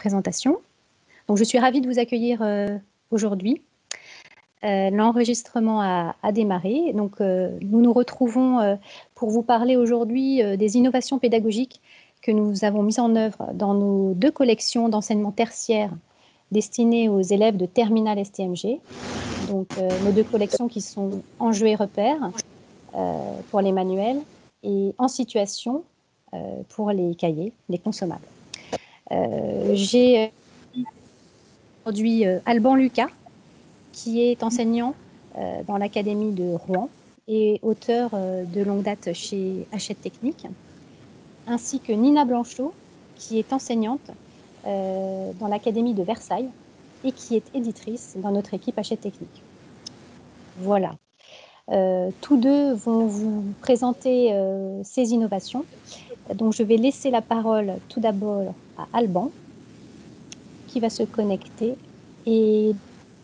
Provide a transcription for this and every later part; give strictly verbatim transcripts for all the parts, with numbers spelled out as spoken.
présentation. Donc, je suis ravie de vous accueillir euh, aujourd'hui. Euh, L'enregistrement a, a démarré. Donc, euh, nous nous retrouvons euh, pour vous parler aujourd'hui euh, des innovations pédagogiques que nous avons mises en œuvre dans nos deux collections d'enseignement tertiaire destinées aux élèves de terminale S T M G. Donc, euh, nos deux collections qui sont Enjeux et repères euh, pour les manuels et En situation euh, pour les cahiers, les consommables. Euh, J'ai aujourd'hui euh, Alban Lucas, qui est enseignant euh, dans l'Académie de Rouen et auteur euh, de longue date chez Hachette Technique, ainsi que Nina Blanchot, qui est enseignante euh, dans l'Académie de Versailles et qui est éditrice dans notre équipe Hachette Technique. Voilà. Euh, tous deux vont vous présenter euh, ces innovations. Donc, je vais laisser la parole tout d'abord à Alban, qui va se connecter et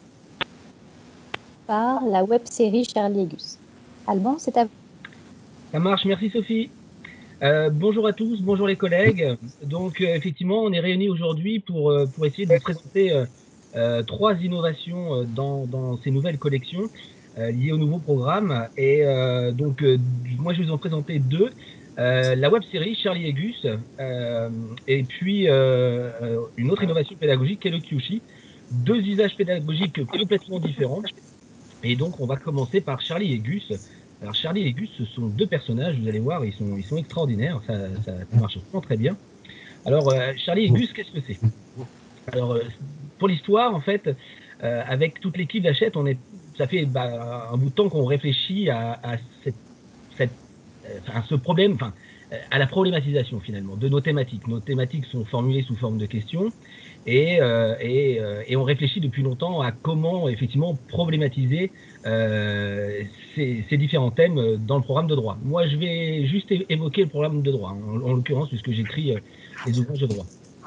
par la web-série Charlie et Gus. Alban, c'est à vous. Ça marche, merci Sophie. Euh, bonjour à tous, bonjour les collègues. Donc euh, effectivement, on est réunis aujourd'hui pour, euh, pour essayer de vous présenter euh, euh, trois innovations euh, dans, dans ces nouvelles collections euh, liées au nouveau programme. Et euh, donc, euh, moi, je vais vous en présenter deux. Euh, la web-série Charlie et Gus, euh, et puis euh, euh, une autre innovation pédagogique qui est le Kyushi. Deux usages pédagogiques complètement différents. Et donc, on va commencer par Charlie et Gus. Alors, Charlie et Gus, ce sont deux personnages, vous allez voir, ils sont, ils sont extraordinaires, ça, ça, ça marche vraiment très bien. Alors, euh, Charlie et Gus, qu'est-ce que c'est? Alors, euh, pour l'histoire, en fait, euh, avec toute l'équipe d'Hachette, on est, ça fait bah, un bout de temps qu'on réfléchit à, à, cette, cette, euh, à ce problème, enfin, euh, à la problématisation finalement de nos thématiques. Nos thématiques sont formulées sous forme de questions et, euh, et, euh, et on réfléchit depuis longtemps à comment effectivement problématiser euh, ces, ces différents thèmes dans le programme de droit. Moi, je vais juste évoquer le programme de droit, en, en l'occurrence, puisque j'écris euh, les ouvrages de droit.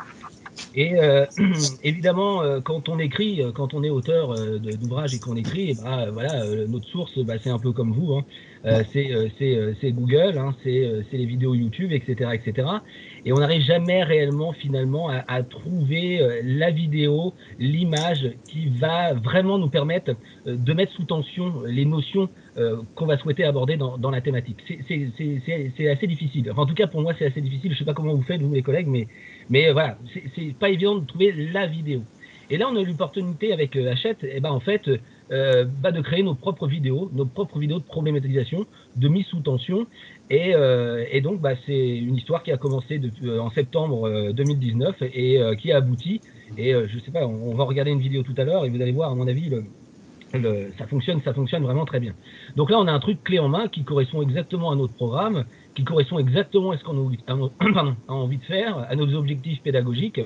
Et euh, évidemment, euh, quand on écrit, euh, quand on est auteur euh, d'ouvrages et qu'on écrit, et bah, euh, voilà, euh, notre source, bah, c'est un peu comme vous, hein. euh, c'est euh, euh, Google, hein, c'est euh, les vidéos YouTube, et cetera, et cetera. Et on n'arrive jamais réellement, finalement, à, à trouver euh, la vidéo, l'image qui va vraiment nous permettre euh, de mettre sous tension les notions euh, qu'on va souhaiter aborder dans, dans la thématique. C'est assez difficile. Enfin, en tout cas, pour moi, c'est assez difficile. Je ne sais pas comment vous faites, vous, les collègues, mais mais euh, voilà, c'est pas évident de trouver la vidéo. Et là, on a eu l'opportunité avec euh, Hachette, et ben, en fait, euh, bah, de créer nos propres vidéos, nos propres vidéos de problématisation, de mise sous tension. Et, euh, et donc, bah, c'est une histoire qui a commencé depuis, euh, en septembre euh, deux mille dix-neuf et euh, qui a abouti. Et euh, je sais pas, on, on va regarder une vidéo tout à l'heure et vous allez voir, à mon avis, le, le, ça fonctionne, ça fonctionne vraiment très bien. Donc là, on a un truc clé en main qui correspond exactement à notre programme, qui correspond exactement à ce qu'on a, a envie de faire, à nos objectifs pédagogiques.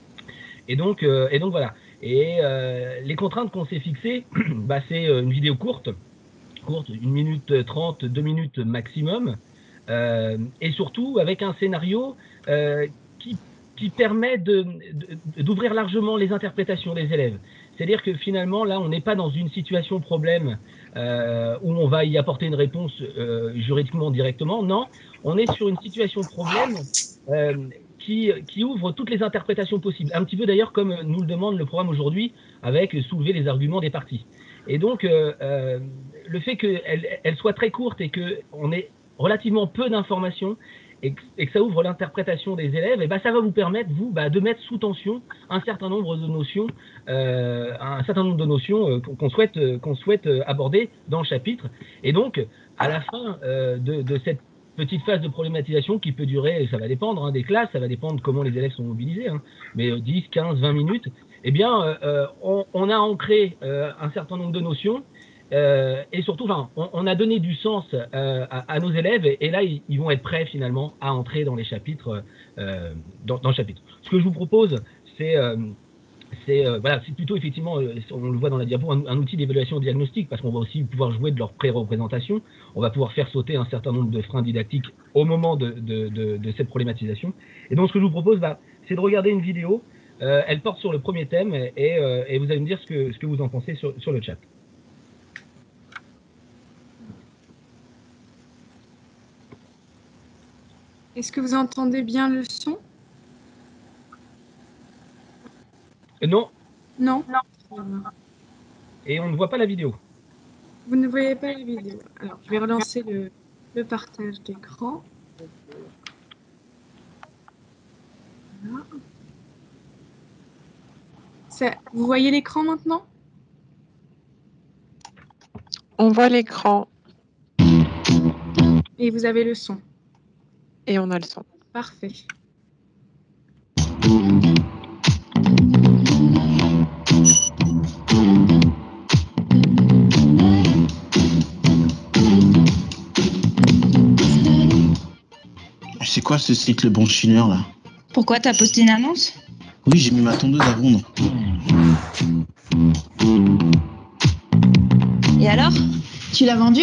Et donc, euh, et donc voilà. Et euh, les contraintes qu'on s'est fixées, bah, c'est une vidéo courte, courte, une minute trente, deux minutes maximum, euh, et surtout avec un scénario euh, qui, qui permet d'ouvrir largement les interprétations des élèves. C'est-à-dire que finalement, là, on n'est pas dans une situation problème euh, où on va y apporter une réponse euh, juridiquement directement. Non, on est sur une situation problème euh, qui, qui ouvre toutes les interprétations possibles. Un petit peu d'ailleurs comme nous le demande le programme aujourd'hui, avec soulever les arguments des parties. Et donc, euh, euh, le fait qu'elle elle soit très courte et qu'on ait relativement peu d'informations et, et que ça ouvre l'interprétation des élèves, et ben ça va vous permettre, vous, bah, de mettre sous tension un certain nombre de notions, euh, un certain nombre de notions euh, qu'on souhaite, euh, qu'on souhaite aborder dans le chapitre. Et donc, à la fin euh, de, de cette petite phase de problématisation qui peut durer, ça va dépendre hein, des classes, ça va dépendre de comment les élèves sont mobilisés, hein, mais euh, dix, quinze, vingt minutes, eh bien, euh, on, on a ancré euh, un certain nombre de notions euh, et surtout, enfin, on, on a donné du sens euh, à, à nos élèves et, et là, ils, ils vont être prêts finalement à entrer dans les chapitres, euh, dans, dans le chapitre. Ce que je vous propose, c'est euh, c'est euh, voilà, c'est plutôt effectivement, euh, on le voit dans la diapo, un, un outil d'évaluation diagnostique parce qu'on va aussi pouvoir jouer de leur pré-représentation. On va pouvoir faire sauter un certain nombre de freins didactiques au moment de, de, de, de cette problématisation. Et donc, ce que je vous propose, bah, c'est de regarder une vidéo. Euh, elle porte sur le premier thème et, euh, et vous allez me dire ce que, ce que vous en pensez sur, sur le chat. Est-ce que vous entendez bien le son? Non. Non. Non. Et on ne voit pas la vidéo. Vous ne voyez pas la vidéo. Alors, je vais relancer le, le partage d'écran. Voilà. Ça, vous voyez l'écran maintenant? On voit l'écran. Et vous avez le son. Et on a le son. Parfait. C'est quoi ce cycle bronchineur là? Pourquoi t'as posté une annonce? Oui, j'ai mis ma tondeuse à vendre. Et alors? Tu l'as vendue?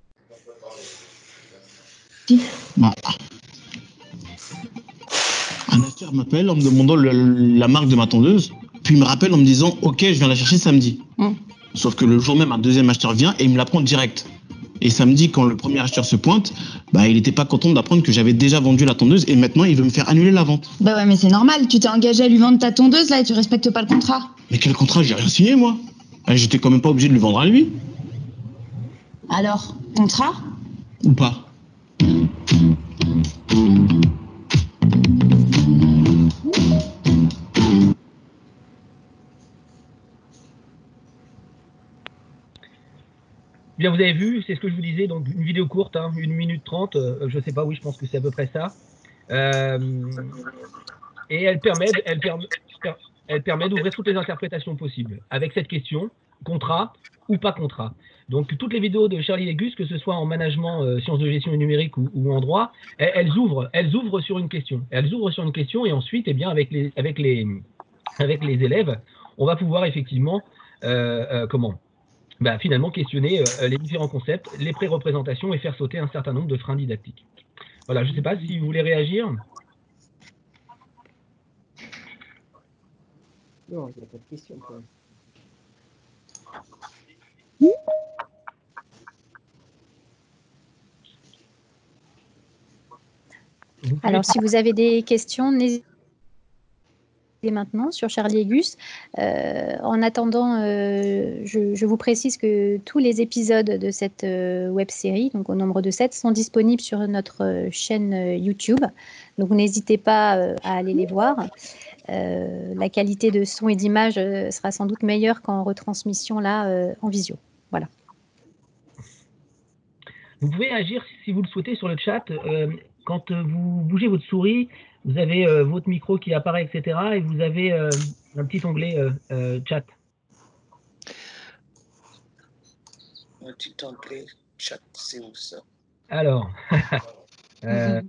Si. Bah. Un acheteur m'appelle en me demandant le, la marque de ma tondeuse, puis il me rappelle en me disant « Ok, je viens la chercher samedi. Mm. » Sauf que le jour même, un deuxième acheteur vient et il me la prend direct. Et samedi, quand le premier acheteur se pointe, bah, il n'était pas content d'apprendre que j'avais déjà vendu la tondeuse et maintenant il veut me faire annuler la vente. Bah ouais, mais c'est normal, tu t'es engagé à lui vendre ta tondeuse là et tu respectes pas le contrat. Mais quel contrat? J'ai rien signé moi. J'étais quand même pas obligé de le vendre à lui. Alors, contrat? Ou pas? Bien, vous avez vu, c'est ce que je vous disais, donc une vidéo courte, hein, une minute trente, euh, je sais pas, oui, je pense que c'est à peu près ça. Euh, et elle permet, elle permet, elle permet d'ouvrir toutes les interprétations possibles avec cette question, contrat ou pas contrat. Donc toutes les vidéos de Charlie Légus, que ce soit en management, euh, sciences de gestion et numérique ou, ou en droit, elles, elles ouvrent, elles ouvrent sur une question. Elles ouvrent sur une question et ensuite, eh bien, avec les, avec les, avec les élèves, on va pouvoir effectivement, euh, euh, comment Bah, finalement questionner euh, les différents concepts, les pré-représentations et faire sauter un certain nombre de freins didactiques. Voilà, je ne sais pas si vous voulez réagir. Non, il n'y a pas de question. Quoi. Alors, si vous avez des questions, n'hésitez maintenant sur Charlie Légus. Euh, en attendant, euh, je, je vous précise que tous les épisodes de cette euh, web-série, donc au nombre de sept, sont disponibles sur notre chaîne euh, YouTube. Donc, n'hésitez pas euh, à aller les voir. Euh, la qualité de son et d'image euh, sera sans doute meilleure qu'en retransmission là euh, en visio. Voilà. Vous pouvez agir si vous le souhaitez sur le chat. Euh, quand vous bougez votre souris, vous avez euh, votre micro qui apparaît, et cetera. Et vous avez euh, un petit onglet euh, euh, chat. Un petit onglet chat, c'est où ça? Alors, euh,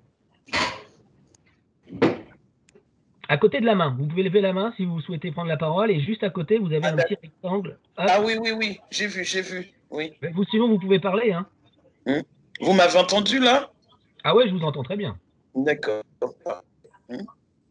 à côté de la main, vous pouvez lever la main si vous souhaitez prendre la parole. Et juste à côté, vous avez ah, un petit rectangle. Hop. Ah oui, oui, oui, j'ai vu, j'ai vu. Oui. Mais vous, sinon, vous pouvez parler. Hein. Hum. Vous m'avez entendu là? Ah ouais, je vous entends très bien. D'accord. Hum.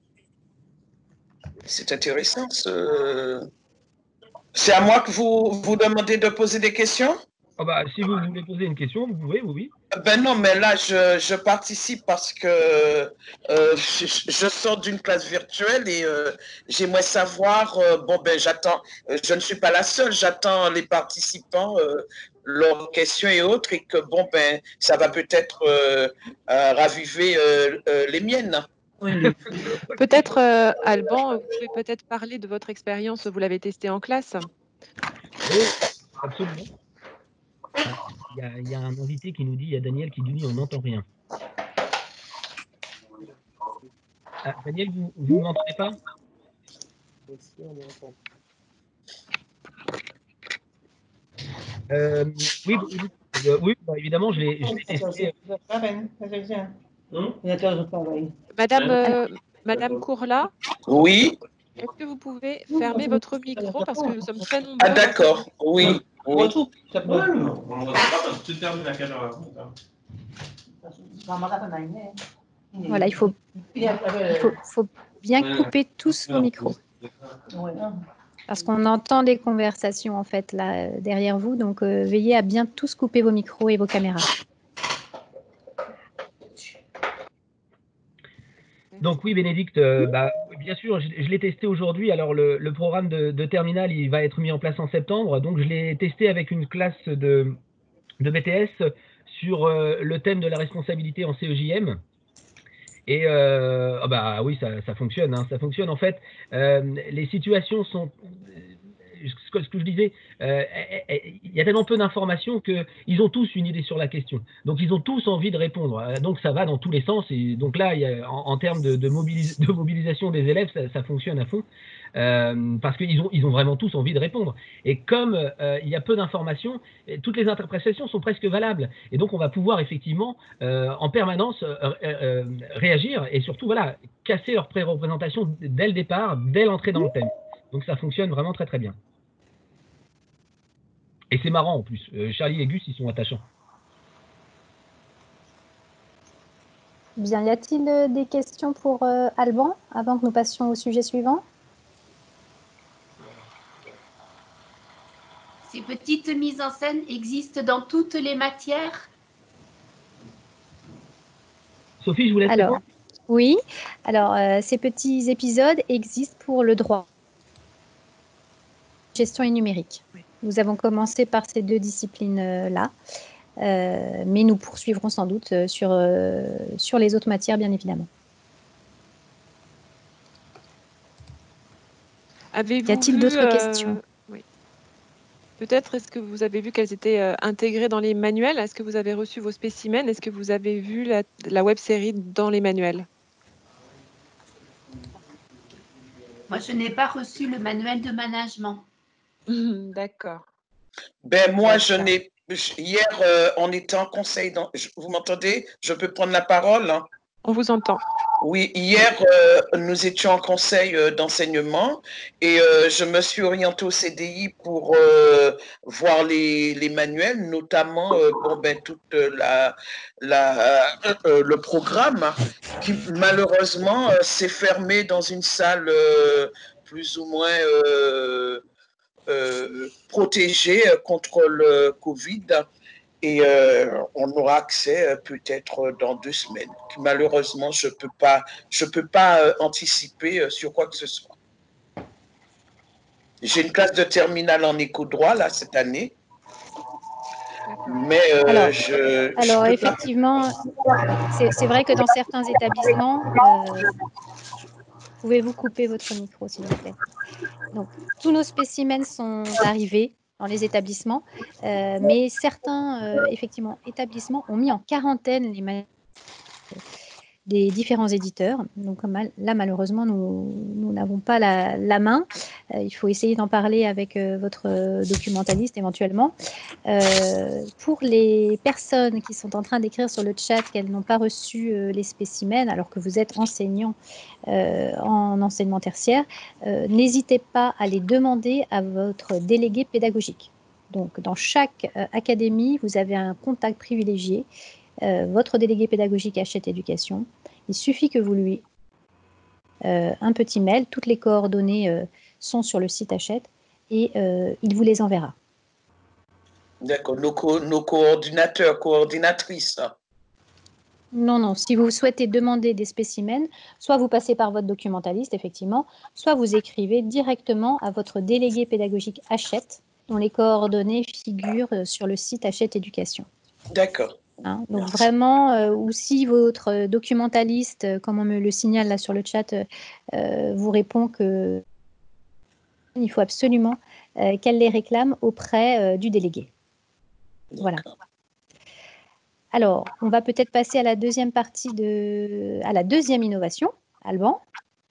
C'est intéressant. Ce... C'est à moi que vous vous demandez de poser des questions? Oh bah, si vous voulez poser une question, vous pouvez, oui, oui. Ben non, mais là, je, je participe parce que euh, je, je sors d'une classe virtuelle et euh, j'aimerais savoir, euh, bon, ben j'attends, je ne suis pas la seule, j'attends les participants, euh, leurs questions et autres, et que, bon, ben ça va peut-être euh, euh, raviver euh, euh, les miennes. Peut-être, euh, Alban, vous pouvez peut-être parler de votre expérience, vous l'avez testé en classe? Oui, absolument. Il ah, y, y a un invité qui nous dit, il y a Daniel qui nous dit on n'entend rien. Ah, Daniel, vous ne m'entendez pas? euh, Oui, euh, oui bah, évidemment, je l'ai testé. Madame, euh, Madame Courla? Oui. Est-ce que vous pouvez fermer votre micro parce que nous sommes très nombreux? Ah d'accord, oui. oui. Voilà, il faut, il faut, faut bien couper tous vos micros. Parce qu'on entend des conversations en fait là derrière vous, donc euh, veillez à bien tous couper vos micros et vos caméras. Donc oui, Bénédicte, euh, bah, bien sûr, je, je l'ai testé aujourd'hui. Alors le, le programme de, de terminale, il va être mis en place en septembre. Donc je l'ai testé avec une classe de, de B T S sur euh, le thème de la responsabilité en C E J M. Et euh, ah bah oui, ça, ça fonctionne, hein, ça fonctionne. En fait, euh, les situations sont, ce que, ce que je disais, euh, il y a tellement peu d'informations qu'ils ont tous une idée sur la question. Donc ils ont tous envie de répondre. Donc ça va dans tous les sens. Et donc là, il y a, en, en termes de, de, mobilis de mobilisation des élèves, ça, ça fonctionne à fond. Euh, parce qu'ils ont, ils ont vraiment tous envie de répondre. Et comme euh, il y a peu d'informations, toutes les interprétations sont presque valables. Et donc on va pouvoir effectivement euh, en permanence euh, euh, réagir et surtout voilà, casser leur pré-représentation dès le départ, dès l'entrée dans le thème. Donc ça fonctionne vraiment très très bien. Et c'est marrant en plus. Euh, Charlie et Gus, ils sont attachants. Bien, y a-t-il des questions pour euh, Alban avant que nous passions au sujet suivant? Ces petites mises en scène existent dans toutes les matières? Sophie, je vous laisse Alors, répondre. oui. Alors, euh, ces petits épisodes existent pour le droit, gestion et numérique. Oui. Nous avons commencé par ces deux disciplines-là, euh, mais nous poursuivrons sans doute sur, euh, sur les autres matières, bien évidemment. Avez-vous y a-t-il d'autres euh, questions? Oui. Peut-être, est-ce que vous avez vu qu'elles étaient euh, intégrées dans les manuels? Est-ce que vous avez reçu vos spécimens? Est-ce que vous avez vu la, la web-série dans les manuels? Moi, je n'ai pas reçu le manuel de management. D'accord. Ben, moi, je n'ai... Hier, euh, on était en conseil. Dans... Vous m'entendez? Je peux prendre la parole? On vous entend. Oui, hier, euh, nous étions en conseil euh, d'enseignement et euh, je me suis orientée au C D I pour euh, voir les, les manuels, notamment euh, bon, ben, toute la, la, euh, le programme qui malheureusement euh, s'est fermé dans une salle euh, plus ou moins euh, euh, protégée contre le Covid. Et euh, on aura accès euh, peut-être dans deux semaines. Malheureusement, je peux pas, je peux pas euh, anticiper euh, sur quoi que ce soit. J'ai une classe de terminale en éco-droit là cette année, mais euh, alors, je. Alors je effectivement, c'est vrai que dans certains établissements, euh, pouvez-vous couper votre micro s'il vous plaît? Donc, tous nos spécimens sont arrivés dans les établissements, euh, mais certains euh, effectivement établissements ont mis en quarantaine les manuels des différents éditeurs. Donc là, malheureusement, nous n'avons pas la, la main. Euh, il faut essayer d'en parler avec euh, votre documentaliste éventuellement. Euh, pour les personnes qui sont en train d'écrire sur le chat qu'elles n'ont pas reçu euh, les spécimens, alors que vous êtes enseignant euh, en enseignement tertiaire, euh, n'hésitez pas à les demander à votre délégué pédagogique. Donc, dans chaque euh, académie, vous avez un contact privilégié. Euh, votre délégué pédagogique Hachette Éducation. Il suffit que vous lui euh, un petit mail, toutes les coordonnées euh, sont sur le site Hachette et euh, il vous les enverra. D'accord, nos, co nos coordinateurs, coordinatrices. Non, non, si vous souhaitez demander des spécimens, soit vous passez par votre documentaliste, effectivement, soit vous écrivez directement à votre délégué pédagogique Hachette, dont les coordonnées figurent sur le site Hachette Éducation. D'accord. Hein, donc Merci. Vraiment, euh, ou si votre documentaliste, euh, comme on me le signale là sur le chat, euh, vous répond que il faut absolument euh, qu'elle les réclame auprès euh, du délégué. Voilà. Alors, on va peut-être passer à la deuxième partie de, à la deuxième innovation. Alban?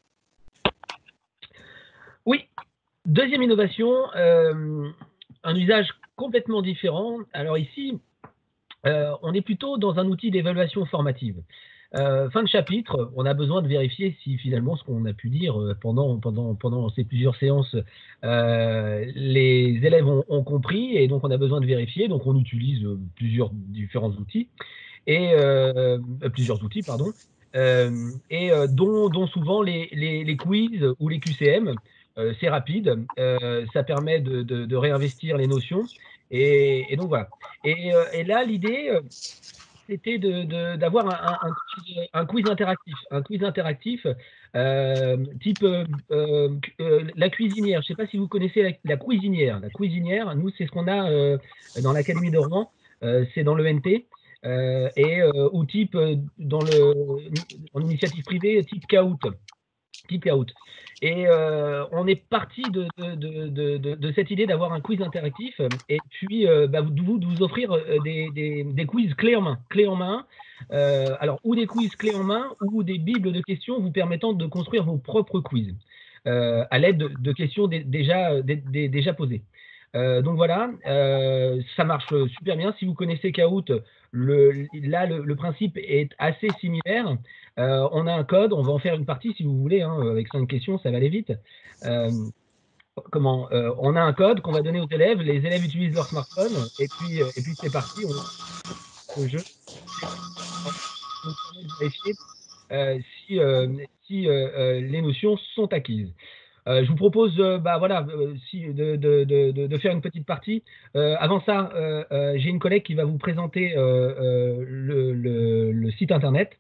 Oui, deuxième innovation, euh, un usage complètement différent. Alors ici, Euh, on est plutôt dans un outil d'évaluation formative. Euh, fin de chapitre, on a besoin de vérifier si finalement ce qu'on a pu dire pendant, pendant, pendant ces plusieurs séances, euh, les élèves ont, ont compris et donc on a besoin de vérifier. Donc on utilise plusieurs différents outils, et euh, plusieurs outils, pardon, euh, et euh, dont, dont souvent les, les, les quiz ou les Q C M. Euh, c'est rapide, euh, ça permet de, de, de réinvestir les notions. Et, et donc voilà. Et, euh, et là, l'idée, c'était d'avoir un, un, un, quiz, un quiz interactif. Un quiz interactif euh, type euh, euh, la cuisinière. Je ne sais pas si vous connaissez la, la cuisinière. La cuisinière, nous, c'est ce qu'on a euh, dans l'Académie de Rouen. Euh, c'est dans le N T. Euh, et euh, ou type euh, dans le en initiative privée type Kahoot. Type Kahoot. Et euh, on est parti de, de, de, de, de cette idée d'avoir un quiz interactif et puis euh, bah, de, vous, de vous offrir des, des, des quiz clés en main. Clés en main. Euh, alors, ou des quiz clés en main ou des bibles de questions vous permettant de construire vos propres quiz euh, à l'aide de, de questions dé, déjà, dé, dé, déjà posées. Euh, donc voilà, euh, ça marche super bien. Si vous connaissez Kahoot, le, là, le, le principe est assez similaire. Euh, on a un code, on va en faire une partie si vous voulez, hein, avec cinq questions, ça va aller vite. Euh, comment euh, On a un code qu'on va donner aux élèves, les élèves utilisent leur smartphone, et puis, et puis c'est parti, on le jeu. On permet de vérifier euh, si, euh, si euh, euh, les notions sont acquises. Euh, je vous propose euh, bah, voilà, euh, si, de, de, de, de faire une petite partie. Euh, avant ça, euh, euh, j'ai une collègue qui va vous présenter euh, euh, le, le, le site internet.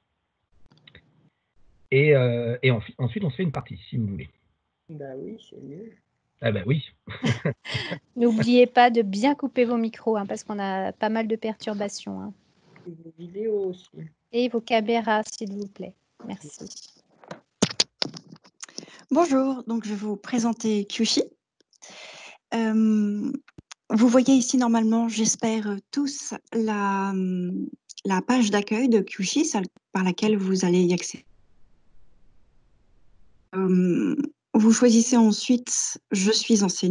Et, euh, et en, ensuite, on se fait une partie, si vous voulez. Bah oui, c'est mieux. Ah bah oui. N'oubliez pas de bien couper vos micros, hein, parce qu'on a pas mal de perturbations. Hein. Et vos vidéos aussi. Et vos caméras, s'il vous plaît. Merci. Bonjour, donc je vais vous présenter Kyushi. Euh, vous voyez ici normalement, j'espère tous, la, la page d'accueil de Kyushi, celle par laquelle vous allez y accéder. Euh, vous choisissez ensuite « Je suis enseignant ».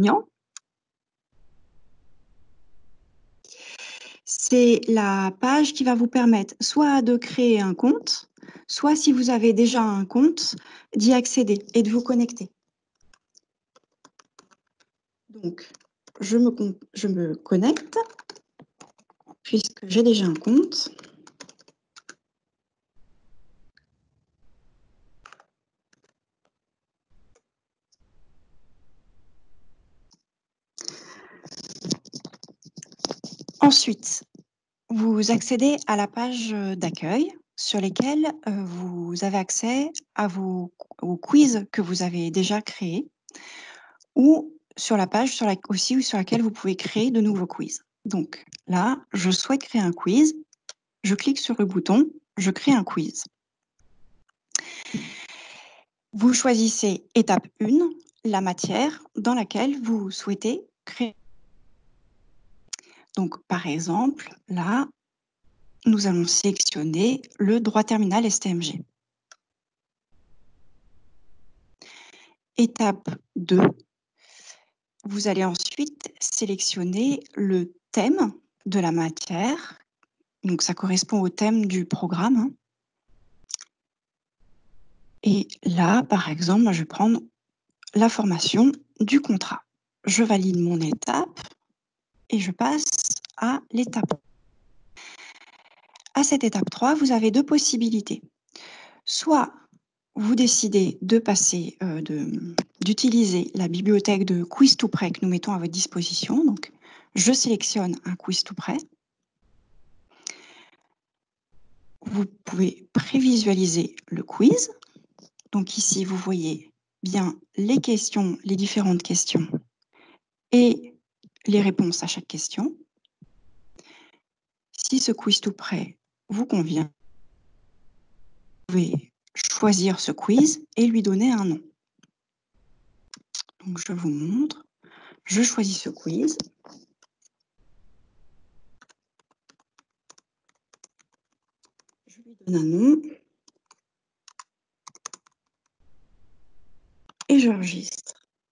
C'est la page qui va vous permettre soit de créer un compte, soit si vous avez déjà un compte, d'y accéder et de vous connecter. Donc, je me, je me connecte, puisque j'ai déjà un compte. Ensuite, vous accédez à la page d'accueil sur lesquelles euh, vous avez accès à vos, aux quiz que vous avez déjà créés ou sur la page sur la, aussi sur laquelle vous pouvez créer de nouveaux quiz. Donc là, je souhaite créer un quiz. Je clique sur le bouton « Je crée un quiz ». Vous choisissez étape un, la matière dans laquelle vous souhaitez créer. Donc, par exemple, là, nous allons sélectionner le droit terminal S T M G. Étape deux, vous allez ensuite sélectionner le thème de la matière. Donc, ça correspond au thème du programme. Et là, par exemple, moi, je vais prendre la formation du contrat. Je valide mon étape et je passe à l'étape. À cette étape trois, vous avez deux possibilités. Soit vous décidez de passer, euh, d'utiliser la bibliothèque de Quiz tout prêt que nous mettons à votre disposition. Donc, je sélectionne un quiz tout prêt. Vous pouvez prévisualiser le quiz. Donc ici, vous voyez bien les questions, les différentes questions et les réponses à chaque question. Si ce quiz tout prêt vous convient, vous pouvez choisir ce quiz et lui donner un nom. Donc je vous montre. Je choisis ce quiz. Je lui donne un nom. Et j'enregistre.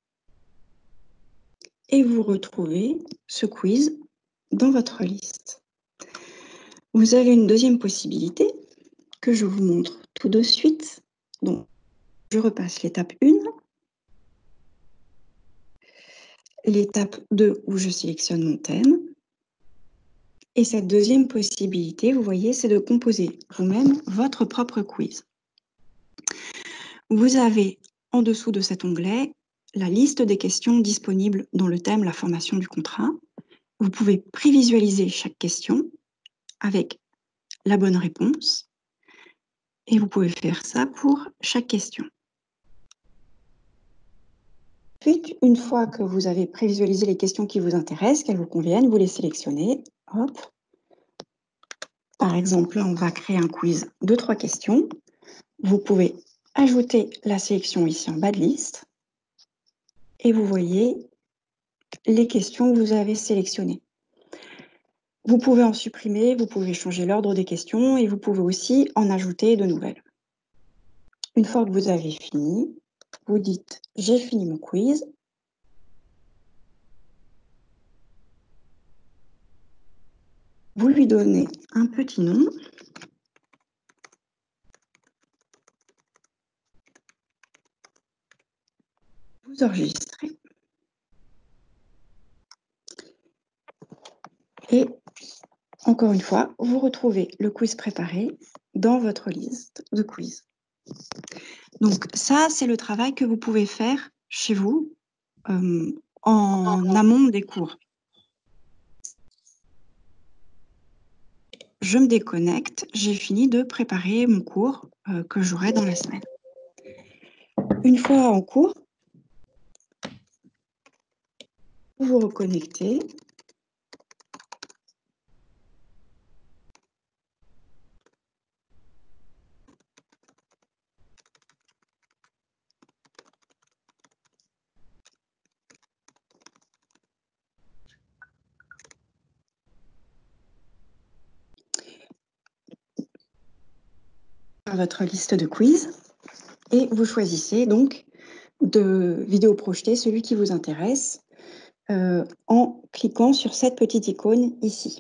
Et vous retrouvez ce quiz dans votre liste. Vous avez une deuxième possibilité que je vous montre tout de suite. Donc, je repasse l'étape un. L'étape deux où je sélectionne mon thème. Et cette deuxième possibilité, vous voyez, c'est de composer vous-même votre propre quiz. Vous avez en dessous de cet onglet la liste des questions disponibles dans le thème « La formation du contrat ». Vous pouvez prévisualiser chaque question avec la bonne réponse. Et vous pouvez faire ça pour chaque question. Ensuite, une fois que vous avez prévisualisé les questions qui vous intéressent, qu'elles vous conviennent, vous les sélectionnez. Hop. Par exemple, là, on va créer un quiz de trois questions. Vous pouvez ajouter la sélection ici en bas de liste. Et vous voyez les questions que vous avez sélectionnées. Vous pouvez en supprimer, vous pouvez changer l'ordre des questions et vous pouvez aussi en ajouter de nouvelles. Une fois que vous avez fini, vous dites « J'ai fini mon quiz ». Vous lui donnez un petit nom. Vous enregistrez. Et encore une fois, vous retrouvez le quiz préparé dans votre liste de quiz. Donc ça, c'est le travail que vous pouvez faire chez vous euh, en amont des cours. Je me déconnecte, j'ai fini de préparer mon cours euh, que j'aurai dans la semaine. Une fois en cours, vous vous reconnectez. Votre liste de quiz et vous choisissez donc de vidéo projetée, celui qui vous intéresse, euh, en cliquant sur cette petite icône ici.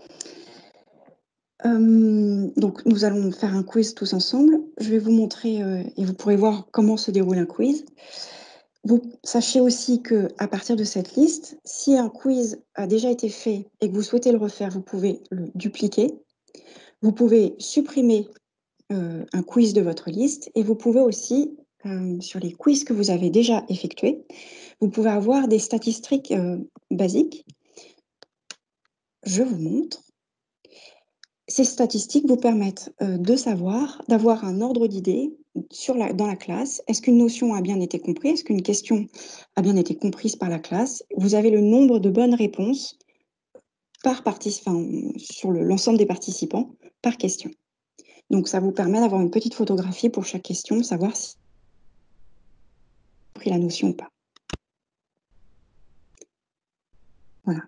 Euh, donc, nous allons faire un quiz tous ensemble. Je vais vous montrer euh, et vous pourrez voir comment se déroule un quiz. Vous sachez aussi qu'à partir de cette liste, si un quiz a déjà été fait et que vous souhaitez le refaire, vous pouvez le dupliquer. Vous pouvez supprimer euh, un quiz de votre liste et vous pouvez aussi, euh, sur les quiz que vous avez déjà effectués, vous pouvez avoir des statistiques euh, basiques. Je vous montre. Ces statistiques vous permettent euh, de savoir, d'avoir un ordre d'idée sur la, dans la classe. Est-ce qu'une notion a bien été comprise? Est-ce qu'une question a bien été comprise par la classe? Vous avez le nombre de bonnes réponses par participant, sur le, l'ensemble des participants par question. Donc, ça vous permet d'avoir une petite photographie pour chaque question, savoir si vous avez compris la notion ou pas. Voilà.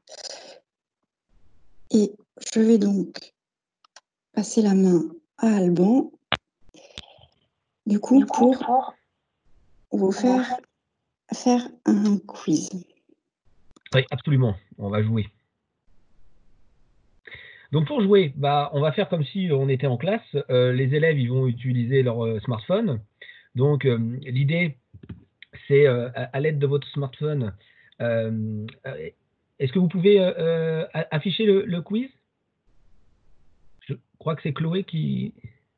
Et je vais donc passer la main à Alban, du coup, pour vous faire faire un quiz. Oui, absolument. On va jouer. Donc pour jouer, bah, on va faire comme si on était en classe. Euh, les élèves, ils vont utiliser leur euh, smartphone. Donc euh, l'idée, c'est euh, à, à l'aide de votre smartphone, euh, euh, est-ce que vous pouvez euh, euh, afficher le, le quiz? Je crois que c'est Chloé qui...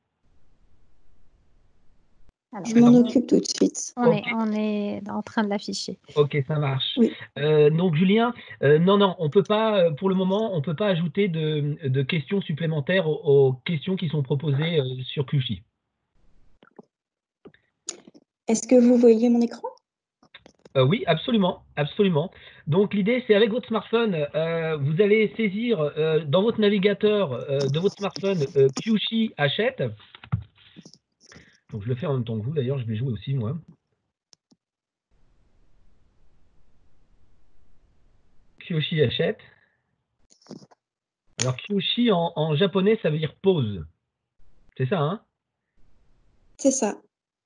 Alors, Je m'en occupe tout de suite. On, Ok. est, on est en train de l'afficher. Ok, ça marche. Oui. Euh, donc Julien, euh, non, non, on peut pas, euh, pour le moment, on peut pas ajouter de, de questions supplémentaires aux, aux questions qui sont proposées euh, sur Cluchy. Est-ce que vous voyez mon écran? Euh, oui, absolument, absolument. Donc l'idée, c'est avec votre smartphone, euh, vous allez saisir euh, dans votre navigateur euh, de votre smartphone euh, Cluchy Hachette. Donc je le fais en même temps que vous, d'ailleurs, je vais jouer aussi moi. Kyoshi Hachette. Alors Kyoshi en, en japonais, ça veut dire pause. C'est ça, hein? C'est ça.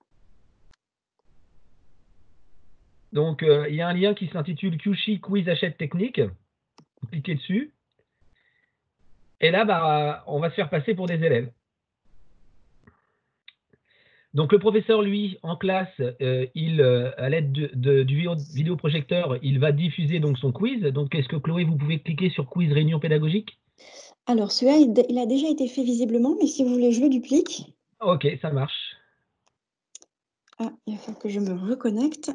Donc euh, il y a un lien qui s'intitule Kyoshi Quiz Hachette Technique. Vous cliquez dessus. Et là, bah, on va se faire passer pour des élèves. Donc le professeur, lui, en classe, euh, il, euh, à l'aide de, de, du vidéo, vidéoprojecteur, il va diffuser donc son quiz. Donc est-ce que Chloé, vous pouvez cliquer sur Quiz Réunion Pédagogique? Alors, celui-là, il, il a déjà été fait visiblement, mais si vous voulez, je le duplique. Ok, ça marche. Ah, il va falloir que je me reconnecte.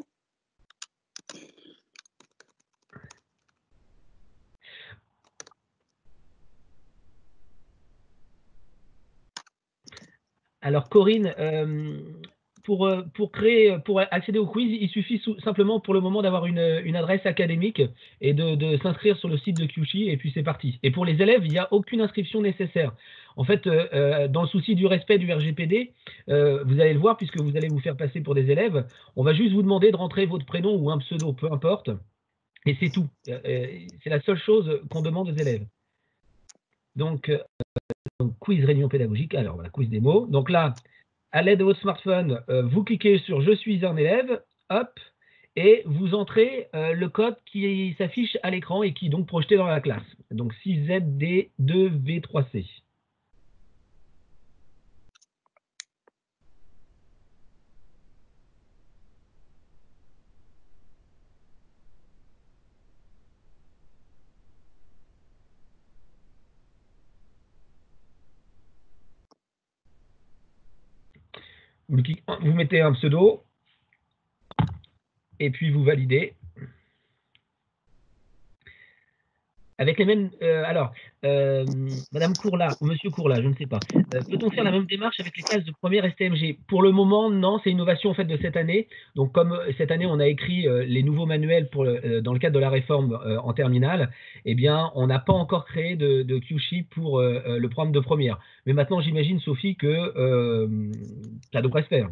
Alors Corinne, euh, pour, euh, pour, créer, pour accéder au quiz, il suffit sou- simplement pour le moment d'avoir une, une adresse académique et de, de s'inscrire sur le site de Kyushi et puis c'est parti. Et pour les élèves, il n'y a aucune inscription nécessaire. En fait, euh, euh, dans le souci du respect du R G P D, euh, vous allez le voir puisque vous allez vous faire passer pour des élèves, on va juste vous demander de rentrer votre prénom ou un pseudo, peu importe, et c'est tout. Euh, euh, c'est la seule chose qu'on demande aux élèves. Donc, euh, donc, quiz réunion pédagogique, alors voilà, quiz des mots. Donc là, à l'aide de votre smartphone, euh, vous cliquez sur « Je suis un élève », hop, et vous entrez euh, le code qui s'affiche à l'écran et qui est donc projeté dans la classe. Donc six Z D deux V trois C. Vous, vous mettez un pseudo, et puis vous validez. Avec les mêmes. Euh, alors, euh, Madame Courla, ou Monsieur Courla, je ne sais pas. Euh, Peut-on faire la même démarche avec les classes de première S T M G? Pour le moment, non, c'est une innovation en fait de cette année. Donc, comme euh, cette année, on a écrit euh, les nouveaux manuels pour le, euh, dans le cadre de la réforme euh, en terminale, eh bien, on n'a pas encore créé de, de Kyushi pour euh, euh, le programme de première. Mais maintenant, j'imagine, Sophie, que euh, ça devrait se faire.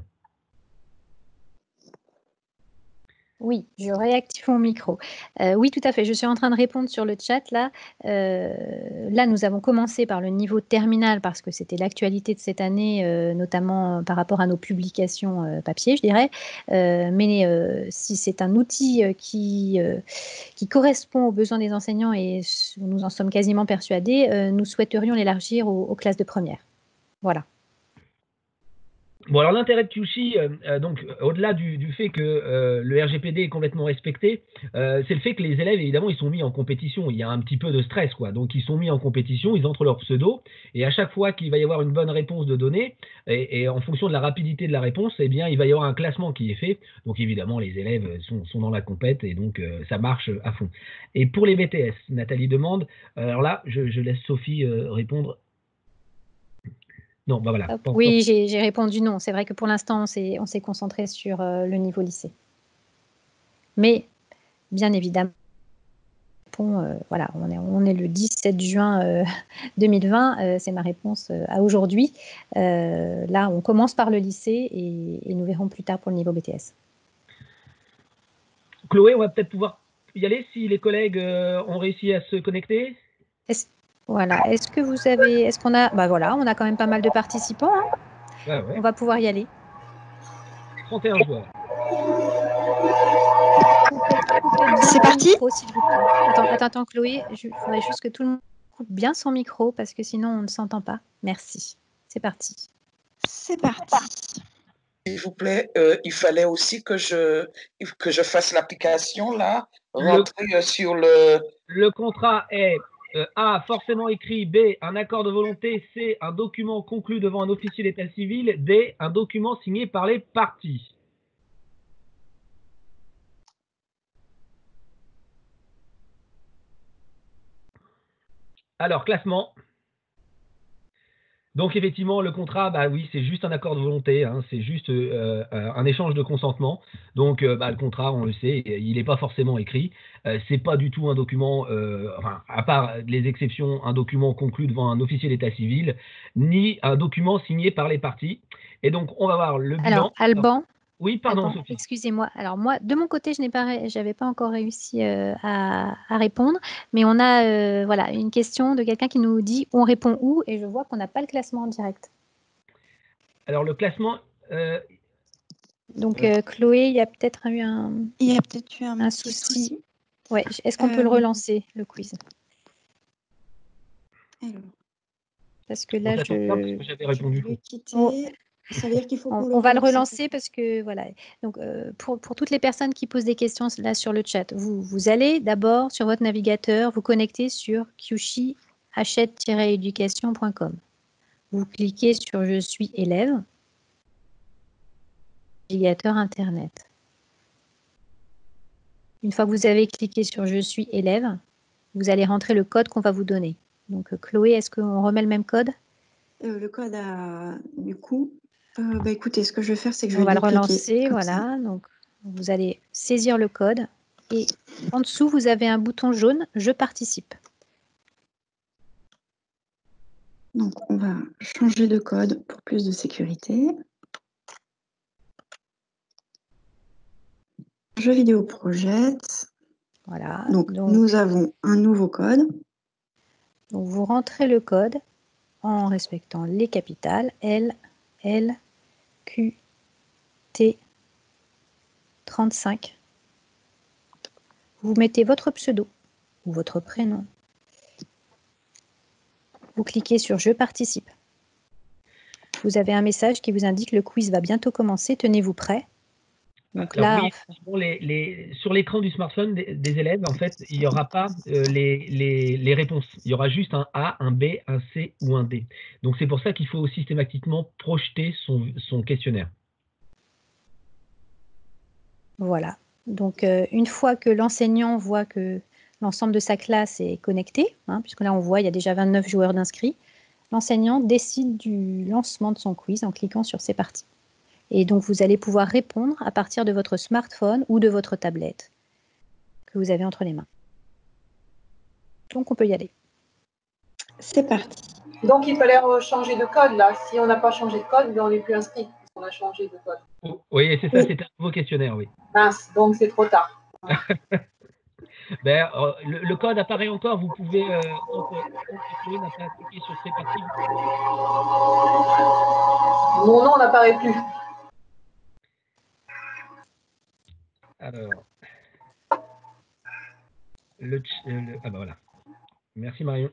Oui, je réactive mon micro. Euh, oui, tout à fait. Je suis en train de répondre sur le chat. Là, euh, là nous avons commencé par le niveau terminal parce que c'était l'actualité de cette année, euh, notamment par rapport à nos publications euh, papier, je dirais. Euh, mais euh, si c'est un outil euh, qui, euh, qui correspond aux besoins des enseignants et nous en sommes quasiment persuadés, euh, nous souhaiterions l'élargir aux, aux classes de première. Voilà. Bon, alors l'intérêt de Kyushi, euh, euh, donc au-delà du, du fait que euh, le R G P D est complètement respecté, euh, c'est le fait que les élèves, évidemment, ils sont mis en compétition. Il y a un petit peu de stress, quoi. Donc ils sont mis en compétition, ils entrent leur pseudo, et à chaque fois qu'il va y avoir une bonne réponse de données, et, et en fonction de la rapidité de la réponse, eh bien, il va y avoir un classement qui est fait. Donc évidemment, les élèves sont, sont dans la compète, et donc euh, ça marche à fond. Et pour les B T S, Nathalie demande, alors là, je, je laisse Sophie euh, répondre. Non, bah voilà. Hop, oui, j'ai répondu non. C'est vrai que pour l'instant, on s'est concentré sur euh, le niveau lycée. Mais, bien évidemment, euh, voilà, on est, on est le dix-sept juin euh, deux mille vingt. Euh, C'est ma réponse euh, à aujourd'hui. Euh, là, on commence par le lycée et, et nous verrons plus tard pour le niveau B T S. Chloé, on va peut-être pouvoir y aller si les collègues euh, ont réussi à se connecter. Est Voilà. Est-ce que vous avez, est-ce qu'on a, bah voilà, on a quand même pas mal de participants. Hein. Ah ouais. On va pouvoir y aller. trente et un joueurs. C'est parti. Micro, s'il vous plaît. Attends, attends, attends, Chloé, il faudrait juste que tout le monde coupe bien son micro parce que sinon on ne s'entend pas. Merci. C'est parti. C'est parti. S'il vous plaît, euh, il fallait aussi que je, que je fasse l'application là, rentrer le, sur le... Le contrat est euh, A, forcément écrit, B, un accord de volonté, C, un document conclu devant un officier d'état civil, D, un document signé par les parties. Alors, classement. Donc effectivement, le contrat, bah oui, c'est juste un accord de volonté, hein, c'est juste euh, un échange de consentement. Donc euh, bah, le contrat, on le sait, il n'est pas forcément écrit. Euh, c'est pas du tout un document, euh, enfin, à part les exceptions, un document conclu devant un officier d'état civil, ni un document signé par les parties. Et donc on va voir le bilan. Alors, Alban. Oui, pardon, Sophie. Excusez-moi. Alors moi, de mon côté, je n'ai pas, j'avais pas encore réussi euh, à, à répondre, mais on a euh, voilà une question de quelqu'un qui nous dit on répond où, et je vois qu'on n'a pas le classement en direct. Alors le classement. Euh, Donc euh, Chloé, il y a peut-être eu un. Il y a peut-être eu un, un souci. souci. Ouais. Est-ce qu'on euh... peut le relancer le quiz? Alors. Parce que là, bon, je. Parce que j'avais répondu. Je vais quitter. Oh. Ça veut dire qu'il faut on, le on va le relancer parce que voilà. Donc euh, pour, pour toutes les personnes qui posent des questions là sur le chat, vous, vous allez d'abord sur votre navigateur vous connecter sur kyushi hachette tiret éducation point com. Vous cliquez sur je suis élève, navigateur internet. Une fois que vous avez cliqué sur je suis élève, vous allez rentrer le code qu'on va vous donner. Donc Chloé, est-ce qu'on remet le même code? euh, Le code a du coup Euh, bah, écoutez, ce que je vais faire, c'est que je On vais va le dupliquer. relancer, comme ça. voilà. Donc, vous allez saisir le code et en dessous, vous avez un bouton jaune « Je participe ». Donc, on va changer de code pour plus de sécurité. Jeux vidéo project. Voilà. Donc, Donc, nous avons un nouveau code. donc, vous rentrez le code en respectant les capitales L, L, Q, T, trente-cinq. Vous mettez votre pseudo ou votre prénom. Vous cliquez sur « Je participe ». Vous avez un message qui vous indique « Le quiz va bientôt commencer, tenez-vous prêts ». Donc Alors là, oui, sur les, les- sur l'écran du smartphone des, des élèves, en fait, il n'y aura pas euh, les, les- les réponses. Il y aura juste un A, un B, un C ou un D. Donc c'est pour ça qu'il faut systématiquement projeter son, son questionnaire. voilà. Donc euh, une fois que l'enseignant voit que l'ensemble de sa classe est connecté, hein, puisque là on voit il y a déjà vingt-neuf joueurs d'inscrits, l'enseignant décide du lancement de son quiz en cliquant sur « C'est parti ». Et donc vous allez pouvoir répondre à partir de votre smartphone ou de votre tablette que vous avez entre les mains. Donc on peut y aller. C'est parti. Donc il fallait changer de code là. Si on n'a pas changé de code, on n'est plus inscrit. On a changé de code. Oh, oui, c'est ça, c'est un nouveau questionnaire, oui. Mince, donc c'est trop tard. Ben, euh, le, le code apparaît encore, vous pouvez, euh, quand, euh, quand Chloé n'a pas cliqué sur C'est parti. Mon nom n'apparaît plus. Alors, le, ch- euh, le- ah ben voilà. Merci Marion.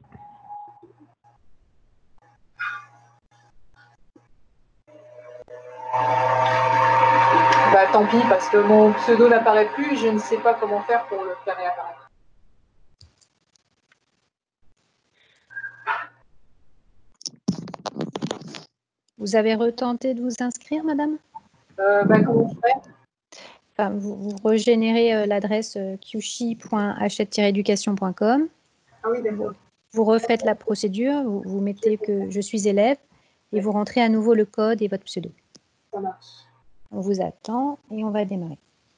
Bah tant pis, parce que mon pseudo n'apparaît plus, je ne sais pas comment faire pour le faire réapparaître. Vous avez retenté de vous inscrire, madame? Euh, bah, comment on fait? Enfin, vous, vous régénérez euh, l'adresse euh, kyushi point hachette tiret éducation point com. Ah oui, d'accord. Vous refaites la procédure, vous, vous mettez que je suis élève et vous rentrez à nouveau le code et votre pseudo. Ça marche. On vous attend et on va démarrer.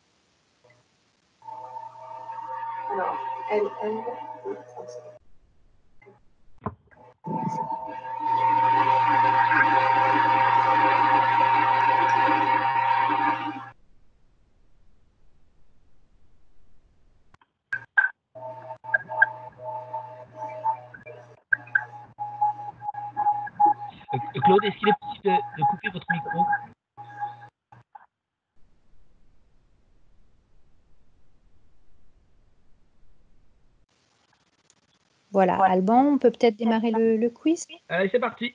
Alors, L, L, trente-cinq. Euh, Claude, est-ce qu'il est possible de, de couper votre micro? Voilà, Alban, on peut peut-être démarrer le, le quiz? Allez, c'est parti.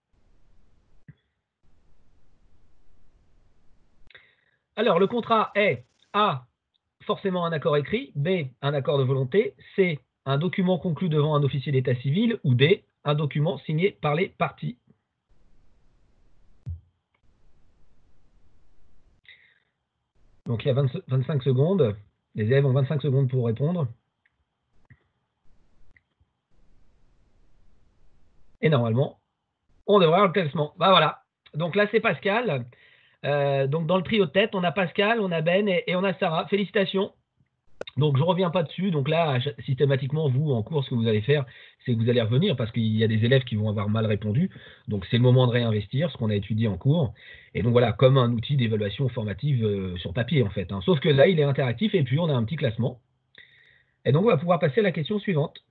Alors, le contrat est A, forcément un accord écrit, B, un accord de volonté, C, un document conclu devant un officier d'état civil, ou D, un document signé par les parties. Donc, il y a vingt, vingt-cinq secondes. Les élèves ont vingt-cinq secondes pour répondre. Et normalement, on devrait avoir le classement. Bah voilà. Donc là, c'est Pascal. Euh, donc dans le trio de tête, on a Pascal, on a Ben et, et on a Sarah. Félicitations. Donc je ne reviens pas dessus. Donc là, systématiquement, vous, en cours, ce que vous allez faire, c'est que vous allez revenir parce qu'il y a des élèves qui vont avoir mal répondu. Donc c'est le moment de réinvestir ce qu'on a étudié en cours. Et donc voilà, comme un outil d'évaluation formative euh, sur papier en fait. Hein. Sauf que là, il est interactif et puis on a un petit classement. Et donc on va pouvoir passer à la question suivante.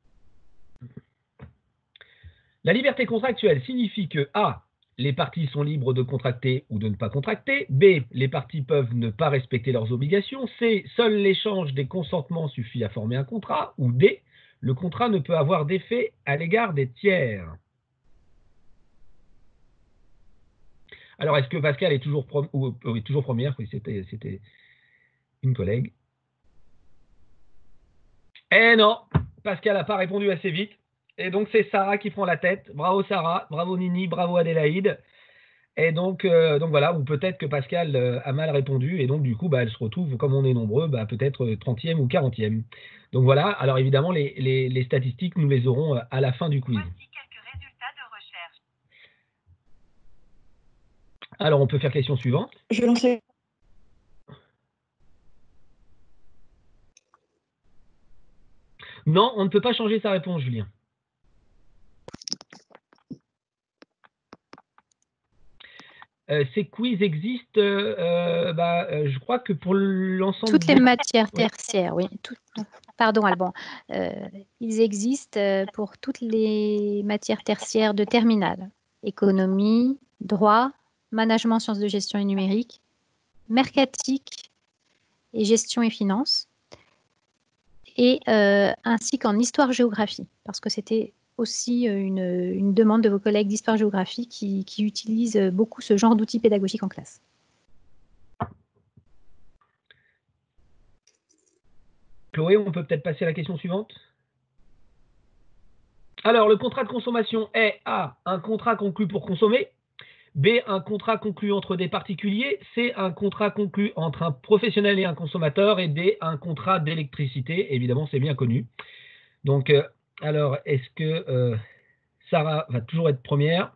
La liberté contractuelle signifie que A, les parties sont libres de contracter ou de ne pas contracter. B, les parties peuvent ne pas respecter leurs obligations. C, seul l'échange des consentements suffit à former un contrat. Ou D, le contrat ne peut avoir d'effet à l'égard des tiers. Alors, est-ce que Pascal est toujours, pro ou, ou, toujours première? Oui, c'était c'était une collègue. Eh non, Pascal n'a pas répondu assez vite. Et donc, c'est Sarah qui prend la tête. Bravo Sarah, bravo Nini, bravo Adélaïde. Et donc, euh, donc voilà, ou peut-être que Pascal euh, a mal répondu, et donc du coup, bah, elle se retrouve, comme on est nombreux, bah, peut-être trentième ou quarantième. Donc voilà, alors évidemment, les, les, les statistiques, nous les aurons à la fin du quiz. Voici quelques résultats de recherche. Alors, on peut faire question suivante. Je vais lancer. Non, on ne peut pas changer sa réponse, Julien. Euh, ces quiz existent, euh, bah, euh, je crois que pour l'ensemble... Toutes les des... matières Oui. tertiaires, oui. Tout... Pardon, Alban. Euh, ils existent euh, pour toutes les matières tertiaires de terminale. Économie, droit, management, sciences de gestion et numérique, mercatique et gestion et finance, et euh, ainsi qu'en histoire-géographie, parce que c'était aussi une, une demande de vos collègues d'histoire-géographie qui, qui utilisent beaucoup ce genre d'outils pédagogiques en classe. Chloé, on peut peut-être passer à la question suivante. Alors, le contrat de consommation est A, un contrat conclu pour consommer, B, un contrat conclu entre des particuliers, C, un contrat conclu entre un professionnel et un consommateur, et D, un contrat d'électricité. Évidemment, c'est bien connu. Donc, euh, alors, est-ce que euh, Sarah va toujours être première?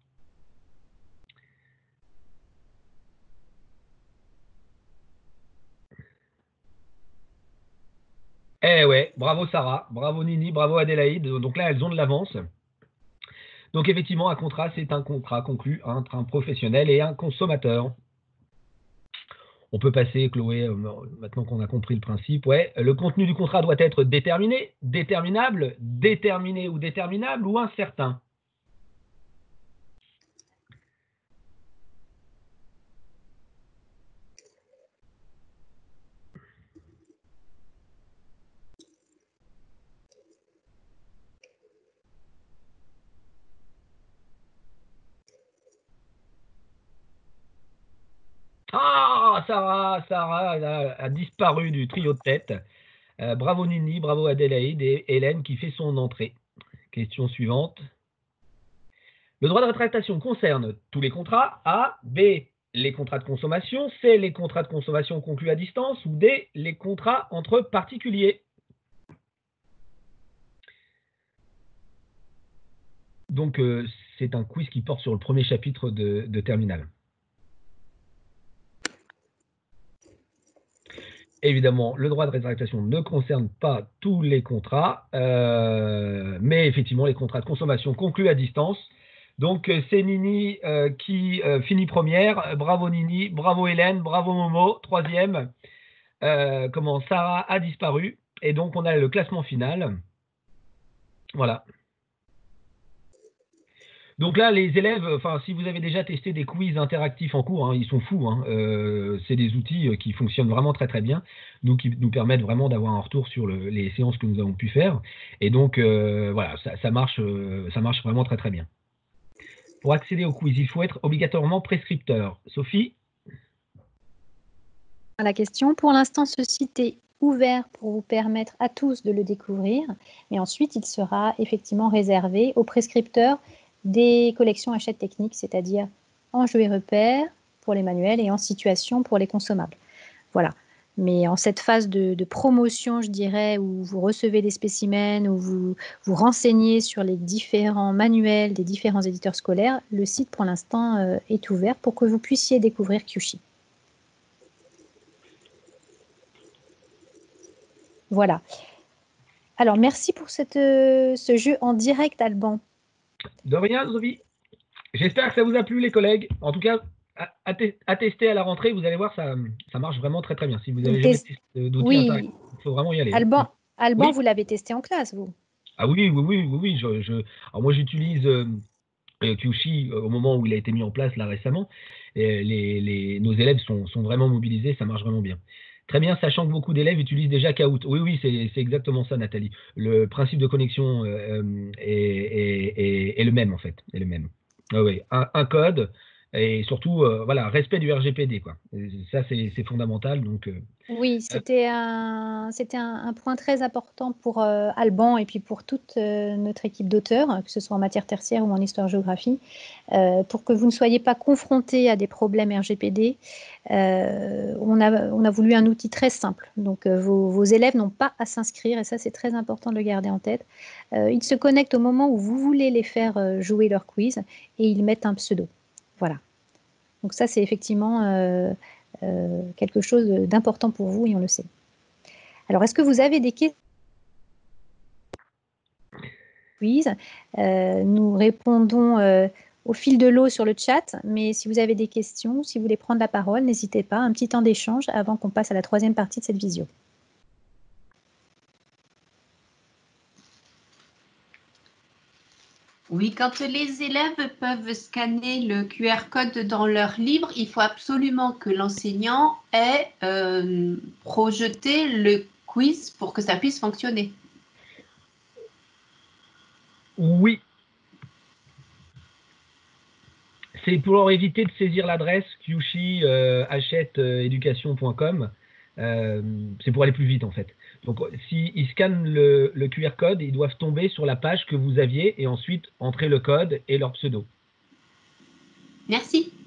Eh ouais, bravo Sarah, bravo Nini, bravo Adélaïde. Donc là, elles ont de l'avance. Donc effectivement, un contrat, c'est un contrat conclu entre un professionnel et un consommateur. On peut passer, Chloé, euh, maintenant qu'on a compris le principe. Ouais, le contenu du contrat doit être déterminé, déterminable, déterminé ou déterminable ou incertain. Ah, Sarah, Sarah a, a disparu du trio de tête. Euh, bravo Nini, bravo Adélaïde et Hélène qui fait son entrée. Question suivante. Le droit de rétractation concerne tous les contrats. A, B, les contrats de consommation. C, les contrats de consommation conclus à distance. Ou D, les contrats entre particuliers. Donc, euh, c'est un quiz qui porte sur le premier chapitre de, de Terminal. Évidemment, le droit de rétractation ne concerne pas tous les contrats, euh, mais effectivement, les contrats de consommation conclus à distance. Donc, c'est Nini euh, qui euh, finit première. Bravo Nini, bravo Hélène, bravo Momo, troisième. Euh, comment Sarah a disparu. Et donc, on a le classement final. Voilà. Donc là, les élèves, enfin, si vous avez déjà testé des quiz interactifs en cours, hein, ils sont fous. Hein, euh, c'est des outils qui fonctionnent vraiment très très bien, nous qui nous permettent vraiment d'avoir un retour sur le, les séances que nous avons pu faire. Et donc euh, voilà, ça, ça marche, euh, ça marche vraiment très très bien. Pour accéder au quiz, il faut être obligatoirement prescripteur. Sophie? La question. Pour l'instant, ce site est ouvert pour vous permettre à tous de le découvrir, mais ensuite il sera effectivement réservé aux prescripteurs des collections Hachette techniques, c'est-à-dire en jeux et repères pour les manuels et en situation pour les consommables. Voilà. Mais en cette phase de, de promotion, je dirais, où vous recevez des spécimens, où vous vous renseignez sur les différents manuels des différents éditeurs scolaires, le site pour l'instant euh, est ouvert pour que vous puissiez découvrir Kyushi. Voilà. Alors, merci pour cette, euh, ce jeu en direct, Alban. De rien, Sophie. J'espère que ça vous a plu, les collègues. En tout cas, à, à, te, à tester à la rentrée, vous allez voir, ça, ça marche vraiment très très bien. Si vous avez jamais testé d'outils oui. interactifs, il faut vraiment y aller. Alban, Hein. Alban Oui. vous l'avez testé en classe, vous? Ah oui, oui, oui, oui, oui. Je, je... Alors moi, j'utilise euh, Kyushi euh, au moment où il a été mis en place là récemment. Et les, les, nos élèves sont, sont vraiment mobilisés, ça marche vraiment bien. Très bien, sachant que beaucoup d'élèves utilisent déjà Kahoot. Oui, oui, c'est exactement ça, Nathalie. Le principe de connexion euh, est, est, est, est le même, en fait. Est le même. Ah, oui. un, un code et surtout, euh, voilà, respect du R G P D, quoi. Et ça, c'est fondamental. Donc, euh, oui, c'était un, c'était un, un point très important pour euh, Alban et puis pour toute euh, notre équipe d'auteurs, que ce soit en matière tertiaire ou en histoire-géographie, euh, pour que vous ne soyez pas confrontés à des problèmes R G P D. Euh, on, a, on a voulu un outil très simple. Donc, euh, vos, vos élèves n'ont pas à s'inscrire et ça, c'est très important de le garder en tête. Euh, ils se connectent au moment où vous voulez les faire jouer leur quiz et ils mettent un pseudo. Voilà. Donc ça, c'est effectivement euh, euh, quelque chose d'important pour vous et on le sait. Alors, est-ce que vous avez des questions? euh, Nous répondons euh, au fil de l'eau sur le chat, mais si vous avez des questions, si vous voulez prendre la parole, n'hésitez pas, un petit temps d'échange avant qu'on passe à la troisième partie de cette visio. Oui, quand les élèves peuvent scanner le Q R code dans leur livre, il faut absolument que l'enseignant ait euh, projeté le quiz pour que ça puisse fonctionner. Oui. C'est pour éviter de saisir l'adresse kyushi hachette éducation point com. Euh, c'est pour aller plus vite en fait. Donc s'ils scannent le, le Q R code, ils doivent tomber sur la page que vous aviez et ensuite entrer le code et leur pseudo. Merci.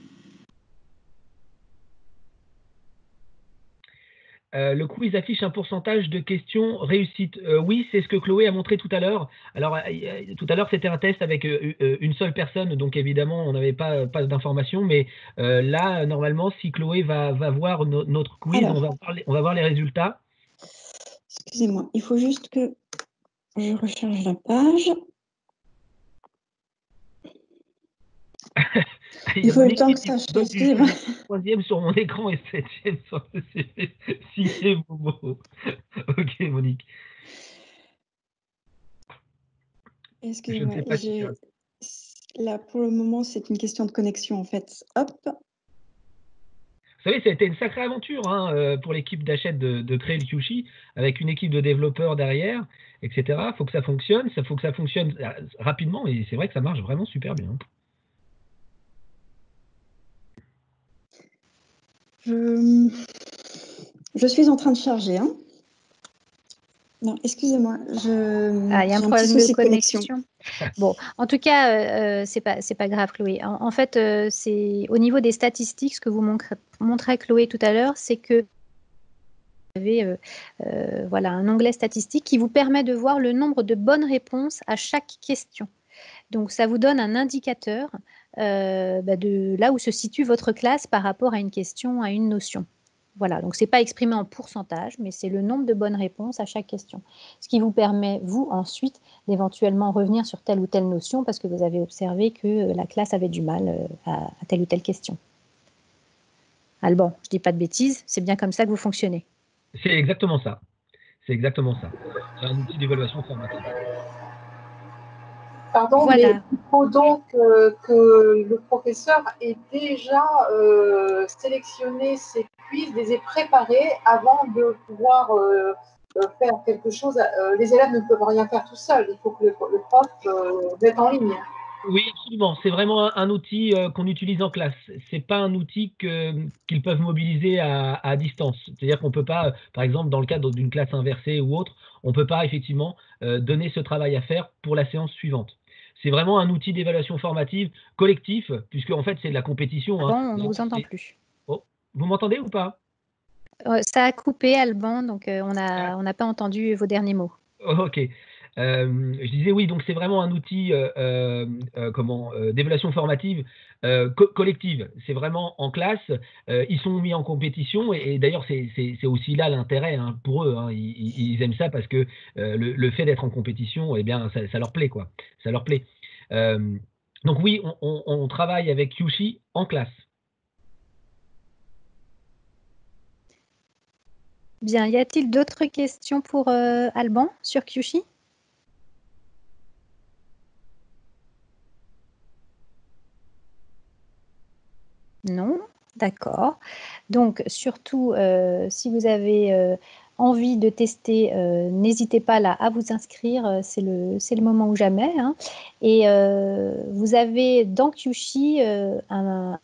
Euh, le quiz affiche un pourcentage de questions réussites. Euh, oui, c'est ce que Chloé a montré tout à l'heure. Alors, euh, tout à l'heure, c'était un test avec euh, une seule personne, donc évidemment, on n'avait pas, pas d'informations. Mais euh, là, normalement, si Chloé va, va voir no notre quiz, Alors, on, va voir les, on va voir les résultats. Excusez-moi, il faut juste que je recharge la page. Il, il faut le temps que ça change. Excusez-moi. Troisième sur mon écran et septième sur le C V. Sixième Momo. Ok, Monique. Excusez-moi, là pour le moment c'est une question de connexion en fait. Hop. Vous savez, ça a été une sacrée aventure hein, pour l'équipe d'Hachette de, de créer le Kyushi, avec une équipe de développeurs derrière, et cetera. Il faut que ça fonctionne, il faut que ça fonctionne rapidement, et c'est vrai que ça marche vraiment super bien. Je, je suis en train de charger. Hein. Non, excusez-moi. Je... Ah, il y a un problème un de connexion. connexion. Bon, en tout cas, euh, c'est pas c'est pas grave, Chloé. En, en fait, euh, c'est au niveau des statistiques, ce que vous montrez, montrez Chloé tout à l'heure, c'est que vous avez euh, euh, voilà un onglet statistique qui vous permet de voir le nombre de bonnes réponses à chaque question. Donc, ça vous donne un indicateur euh, bah, de là où se situe votre classe par rapport à une question, à une notion. Voilà, donc ce n'est pas exprimé en pourcentage, mais c'est le nombre de bonnes réponses à chaque question. Ce qui vous permet, vous, ensuite, d'éventuellement revenir sur telle ou telle notion parce que vous avez observé que la classe avait du mal à, à telle ou telle question. Alban, je ne dis pas de bêtises, c'est bien comme ça que vous fonctionnez. C'est exactement ça. C'est exactement ça. C'est un outil d'évaluation formative. Pardon, voilà. Mais il faut donc euh, que le professeur ait déjà euh, sélectionné ses quiz, les ait préparés avant de pouvoir euh, faire quelque chose. Euh, les élèves ne peuvent rien faire tout seuls. Il faut que le, le prof euh, mette en ligne. Oui, absolument. C'est vraiment un, un outil euh, qu'on utilise en classe. C'est pas un outil que, qu'ils peuvent mobiliser à, à distance. C'est-à-dire qu'on peut pas, par exemple, dans le cadre d'une classe inversée ou autre, on peut pas effectivement euh, donner ce travail à faire pour la séance suivante. C'est vraiment un outil d'évaluation formative collectif, puisque en fait c'est de la compétition. Alban, hein. on ne vous entend plus. Oh, vous m'entendez ou pas? euh, Ça a coupé, Alban, donc euh, on n'a on n'a pas entendu vos derniers mots. Oh, ok. Euh, je disais oui, donc c'est vraiment un outil euh, euh, comment euh, d'évaluation formative euh, co collective. C'est vraiment en classe, euh, ils sont mis en compétition et, et d'ailleurs c'est aussi là l'intérêt hein, pour eux. Hein. Ils, ils aiment ça parce que euh, le, le fait d'être en compétition, eh bien ça, ça leur plaît quoi. Ça leur plaît. Euh, donc oui, on, on, on travaille avec Kyushi en classe. Bien, y a-t-il d'autres questions pour euh, Alban sur Kyushi? Non, d'accord. Donc, surtout, euh, si vous avez euh, envie de tester, euh, n'hésitez pas là à vous inscrire, c'est le, c'est le moment ou jamais. Hein. Et euh, vous avez dans Kyushi euh, un,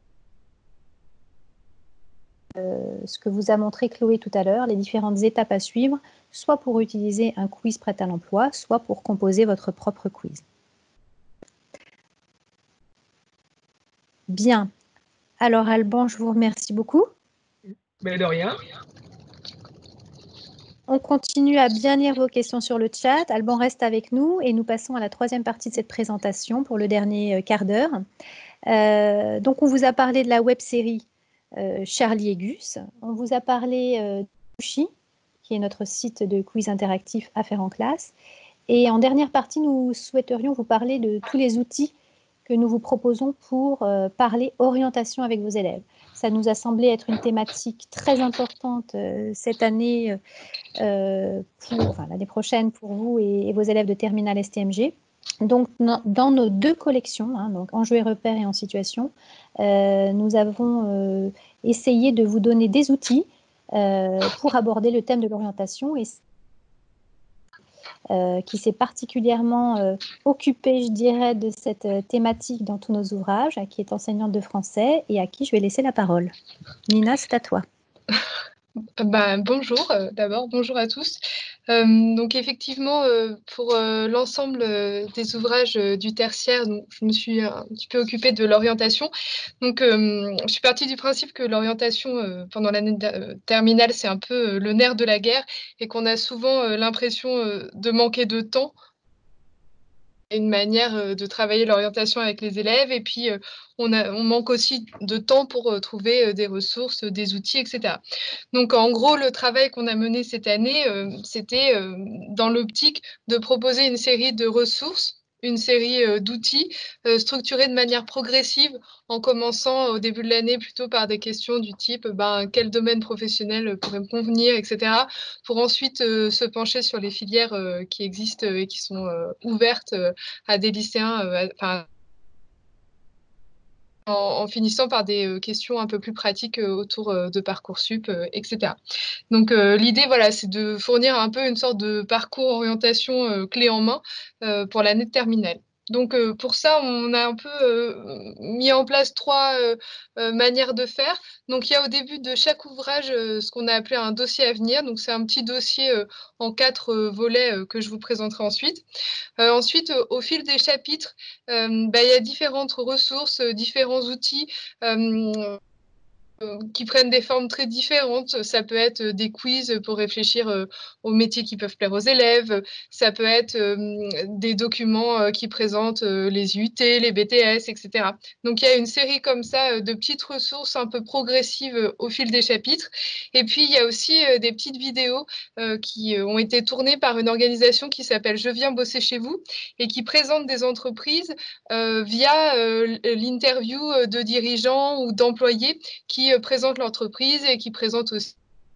euh, ce que vous a montré Chloé tout à l'heure, les différentes étapes à suivre, soit pour utiliser un quiz prêt à l'emploi, soit pour composer votre propre quiz. Bien. Alors, Alban, je vous remercie beaucoup. Mais de rien. On continue à bien lire vos questions sur le chat. Alban reste avec nous et nous passons à la troisième partie de cette présentation pour le dernier quart d'heure. Euh, donc, on vous a parlé de la web-série euh, Charlie et Gus. On vous a parlé euh, de Sushi, qui est notre site de quiz interactif à faire en classe. Et en dernière partie, nous souhaiterions vous parler de tous les outils que nous vous proposons pour euh, parler orientation avec vos élèves. Ça nous a semblé être une thématique très importante euh, cette année, euh, pour, enfin, l'année prochaine pour vous et, et vos élèves de terminale S T M G. Donc, no, dans nos deux collections, hein, donc en jeu et repères et en situation, euh, nous avons euh, essayé de vous donner des outils euh, pour aborder le thème de l'orientation et Euh, qui s'est particulièrement euh, occupée, je dirais, de cette euh, thématique dans tous nos ouvrages, qui est enseignante de français et à qui je vais laisser la parole. Nina, c'est à toi. Bah, bonjour, euh, d'abord, bonjour à tous. Euh, donc effectivement, euh, pour euh, l'ensemble euh, des ouvrages euh, du tertiaire, donc, je me suis un petit peu occupée de l'orientation. Donc euh, je suis partie du principe que l'orientation euh, pendant l'année euh, terminale, c'est un peu euh, le nerf de la guerre et qu'on a souvent euh, l'impression euh, de manquer de temps. Une manière euh, de travailler l'orientation avec les élèves et puis euh, on, a, on manque aussi de temps pour euh, trouver euh, des ressources, des outils, et cetera. Donc en gros, le travail qu'on a mené cette année, euh, c'était euh, dans l'optique de proposer une série de ressources, une série euh, d'outils euh, structurés de manière progressive en commençant au début de l'année plutôt par des questions du type ben, quel domaine professionnel pourrait me convenir, et cetera. Pour ensuite euh, se pencher sur les filières euh, qui existent et qui sont euh, ouvertes euh, à des lycéens, euh, à, en, en finissant par des euh, questions un peu plus pratiques euh, autour euh, de Parcoursup, euh, et cetera. Donc euh, l'idée, voilà, c'est de fournir un peu une sorte de parcours orientation euh, clé en main euh, pour l'année de terminale. Donc euh, pour ça, on a un peu euh, mis en place trois euh, euh, manières de faire. Donc il y a au début de chaque ouvrage euh, ce qu'on a appelé un dossier à venir. Donc c'est un petit dossier euh, en quatre euh, volets euh, que je vous présenterai ensuite. Euh, ensuite, euh, au fil des chapitres, euh, bah, il y a différentes ressources, euh, différents outils. Euh, qui prennent des formes très différentes. Ça peut être des quiz pour réfléchir euh, aux métiers qui peuvent plaire aux élèves. Ça peut être euh, des documents euh, qui présentent euh, les U T, les B T S, et cetera. Donc, il y a une série comme ça euh, de petites ressources un peu progressives euh, au fil des chapitres. Et puis, il y a aussi euh, des petites vidéos euh, qui euh, ont été tournées par une organisation qui s'appelle Je viens bosser chez vous et qui présente des entreprises euh, via euh, l'interview de dirigeants ou d'employés qui présentent l'entreprise et qui présentent aussi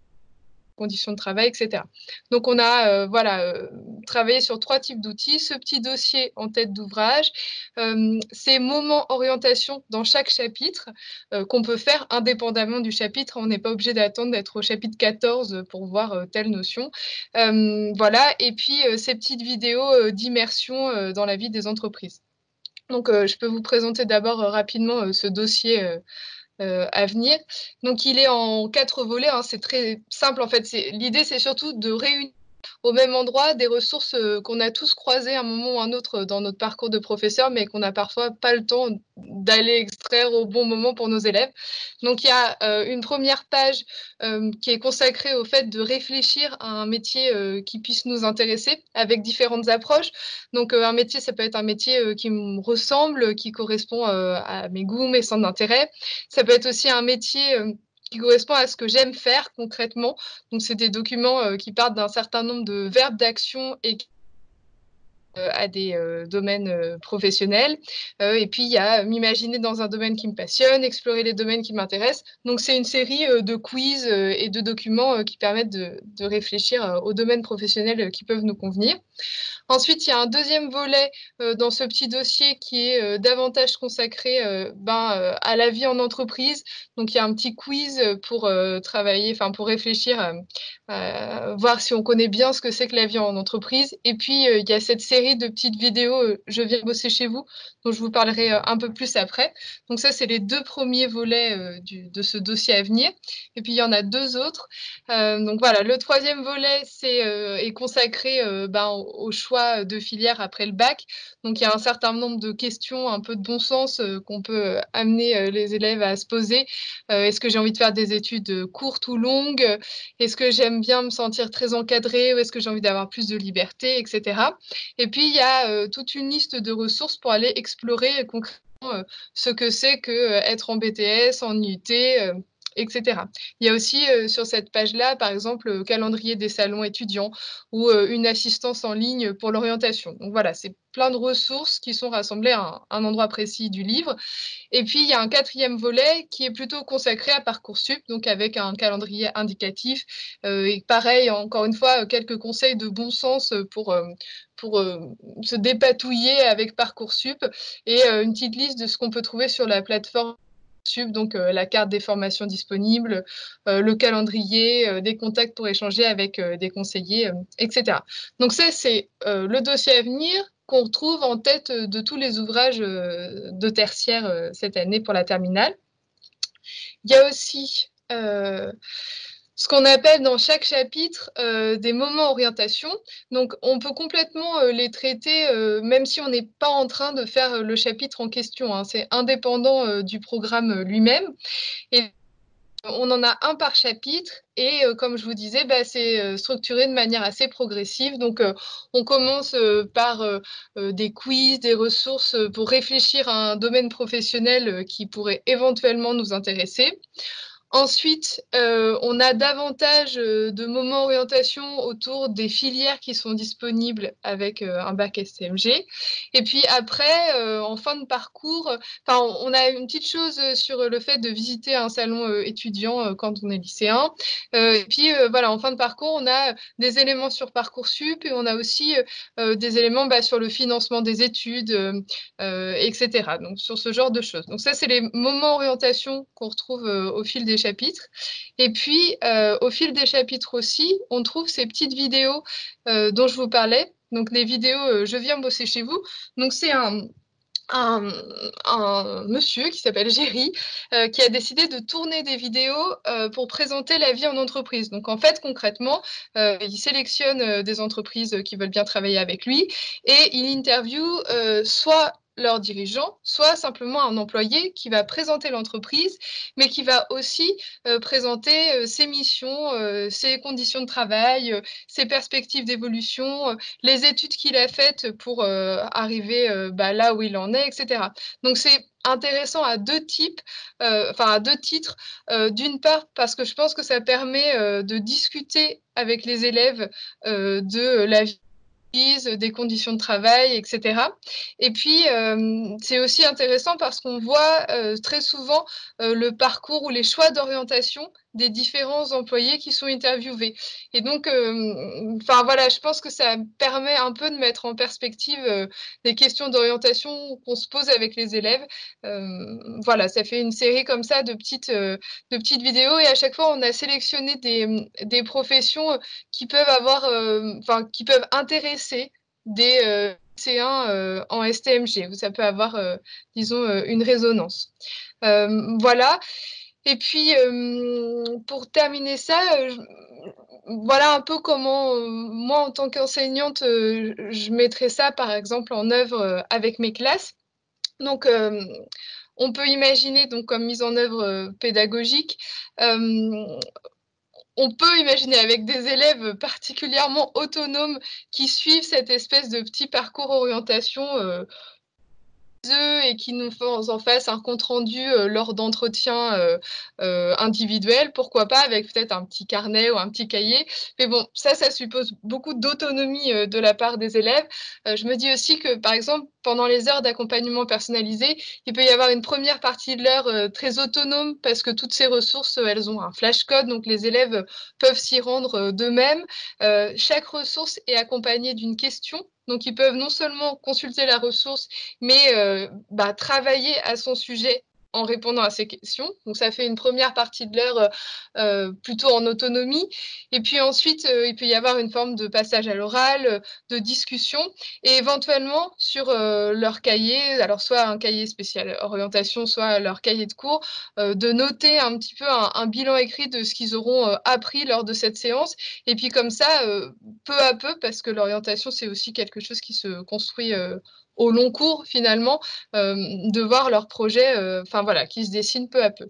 les conditions de travail, et cetera. Donc, on a euh, voilà, euh, travaillé sur trois types d'outils. Ce petit dossier en tête d'ouvrage, euh, ces moments orientation dans chaque chapitre euh, qu'on peut faire indépendamment du chapitre. On n'est pas obligé d'attendre d'être au chapitre quatorze pour voir euh, telle notion. Euh, voilà. Et puis, euh, ces petites vidéos euh, d'immersion euh, dans la vie des entreprises. Donc, euh, je peux vous présenter d'abord euh, rapidement euh, ce dossier euh, Euh, à venir. Donc, il est en quatre volets. Hein, c'est très simple, en fait. L'idée, c'est surtout de réunir au même endroit des ressources euh, qu'on a tous croisées à un moment ou un autre dans notre parcours de professeur, mais qu'on n'a parfois pas le temps d'aller extraire au bon moment pour nos élèves. Donc, il y a euh, une première page euh, qui est consacrée au fait de réfléchir à un métier euh, qui puisse nous intéresser avec différentes approches. Donc, euh, un métier, ça peut être un métier euh, qui me ressemble, qui correspond euh, à mes goûts, mes centres d'intérêt. Ça peut être aussi un métier euh, qui correspond à ce que j'aime faire concrètement. Donc, c'est des documents euh, qui partent d'un certain nombre de verbes d'action et euh, à des euh, domaines euh, professionnels. Euh, et puis, il y a m'imaginer dans un domaine qui me passionne, explorer les domaines qui m'intéressent. Donc, c'est une série euh, de quiz euh, et de documents euh, qui permettent de, de réfléchir euh, aux domaines professionnels euh, qui peuvent nous convenir. Ensuite, il y a un deuxième volet euh, dans ce petit dossier qui est euh, davantage consacré euh, ben, euh, à la vie en entreprise. Donc, il y a un petit quiz pour euh, travailler, enfin pour réfléchir, euh, euh, voir si on connaît bien ce que c'est que la vie en entreprise. Et puis, euh, il y a cette série de petites vidéos euh, Je viens bosser chez vous, dont je vous parlerai euh, un peu plus après. Donc, ça, c'est les deux premiers volets euh, du, de ce dossier à venir. Et puis, il y en a deux autres. Euh, donc, voilà, le troisième volet c'est, euh, est consacré euh, ben, au, au choix de filière après le bac. Donc, il y a un certain nombre de questions un peu de bon sens euh, qu'on peut euh, amener euh, les élèves à se poser. Euh, est-ce que j'ai envie de faire des études courtes ou longues? Est-ce que j'aime bien me sentir très encadrée ou est-ce que j'ai envie d'avoir plus de liberté, et cetera. Et puis, il y a euh, toute une liste de ressources pour aller explorer concrètement euh, ce que c'est qu'être en B T S, en I U T, euh, et cetera. Il y a aussi euh, sur cette page-là, par exemple, le calendrier des salons étudiants ou euh, une assistance en ligne pour l'orientation. Donc voilà, c'est plein de ressources qui sont rassemblées à un, un endroit précis du livre. Et puis, il y a un quatrième volet qui est plutôt consacré à Parcoursup, donc avec un calendrier indicatif. Euh, et pareil, encore une fois, quelques conseils de bon sens pour, euh, pour euh, se dépatouiller avec Parcoursup et euh, une petite liste de ce qu'on peut trouver sur la plateforme. Donc euh, la carte des formations disponibles, euh, le calendrier, euh, des contacts pour échanger avec euh, des conseillers, euh, et cetera. Donc ça, c'est euh, le dossier à venir qu'on retrouve en tête de tous les ouvrages euh, de tertiaire euh, cette année pour la terminale. Il y a aussi euh, ce qu'on appelle dans chaque chapitre euh, des moments orientation. Donc, on peut complètement euh, les traiter, euh, même si on n'est pas en train de faire le chapitre en question. Hein. C'est indépendant euh, du programme lui-même. Et on en a un par chapitre et euh, comme je vous disais, bah, c'est euh, structuré de manière assez progressive. Donc, euh, on commence euh, par euh, euh, des quiz, des ressources pour réfléchir à un domaine professionnel euh, qui pourrait éventuellement nous intéresser. Ensuite, euh, on a davantage euh, de moments orientation autour des filières qui sont disponibles avec euh, un bac S T M G. Et puis après, euh, en fin de parcours, enfin, on a une petite chose sur le fait de visiter un salon euh, étudiant euh, quand on est lycéen. Euh, et puis euh, voilà, en fin de parcours, on a des éléments sur Parcoursup et on a aussi euh, des éléments bah, sur le financement des études, euh, euh, et cetera. Donc sur ce genre de choses. Donc ça, c'est les moments orientation qu'on retrouve euh, au fil des chapitres. Et puis, euh, au fil des chapitres aussi, on trouve ces petites vidéos euh, dont je vous parlais. Donc, les vidéos euh, « Je viens bosser chez vous ». Donc, c'est un, un, un monsieur qui s'appelle Géry euh, qui a décidé de tourner des vidéos euh, pour présenter la vie en entreprise. Donc, en fait, concrètement, euh, il sélectionne euh, des entreprises qui veulent bien travailler avec lui et il interviewe euh, soit leur dirigeant, soit simplement un employé qui va présenter l'entreprise, mais qui va aussi euh, présenter euh, ses missions, euh, ses conditions de travail, euh, ses perspectives d'évolution, euh, les études qu'il a faites pour euh, arriver euh, bah, là où il en est, et cetera. Donc c'est intéressant à deux types, euh, enfin à deux titres. Euh, D'une part, parce que je pense que ça permet euh, de discuter avec les élèves euh, de la vie, des conditions de travail, et cetera. Et puis, euh, c'est aussi intéressant parce qu'on voit euh, très souvent euh, le parcours ou les choix d'orientation des différents employés qui sont interviewés. Et donc, euh, enfin voilà, je pense que ça permet un peu de mettre en perspective euh, les questions d'orientation qu'on se pose avec les élèves. Euh, voilà, ça fait une série comme ça de petites, euh, de petites vidéos et à chaque fois, on a sélectionné des, des professions qui peuvent avoir, euh, enfin, qui peuvent intéresser des euh, lycéens euh, en S T M G, où ça peut avoir, euh, disons, euh, une résonance. Euh, voilà. Et puis, euh, pour terminer ça, euh, voilà un peu comment, euh, moi, en tant qu'enseignante, euh, je mettrais ça, par exemple, en œuvre euh, avec mes classes. Donc, euh, on peut imaginer, donc, comme mise en œuvre euh, pédagogique, euh, on peut imaginer avec des élèves particulièrement autonomes qui suivent cette espèce de petit parcours orientation euh, et qui nous font en face un compte-rendu euh, lors d'entretiens euh, euh, individuels, pourquoi pas avec peut-être un petit carnet ou un petit cahier. Mais bon, ça, ça suppose beaucoup d'autonomie euh, de la part des élèves. Euh, je me dis aussi que, par exemple, pendant les heures d'accompagnement personnalisé, il peut y avoir une première partie de l'heure euh, très autonome parce que toutes ces ressources, euh, elles ont un flashcode, donc les élèves peuvent s'y rendre euh, d'eux-mêmes. Euh, chaque ressource est accompagnée d'une question. Donc, ils peuvent non seulement consulter la ressource, mais euh, bah, travailler à son sujet en répondant à ces questions. Donc, ça fait une première partie de l'heure euh, plutôt en autonomie. Et puis ensuite, euh, il peut y avoir une forme de passage à l'oral, euh, de discussion, et éventuellement sur euh, leur cahier, alors soit un cahier spécial orientation, soit leur cahier de cours, euh, de noter un petit peu un, un bilan écrit de ce qu'ils auront euh, appris lors de cette séance. Et puis comme ça, euh, peu à peu, parce que l'orientation, c'est aussi quelque chose qui se construit euh, au long cours finalement, euh, de voir leur projet, enfin euh, voilà, qui se dessine peu à peu,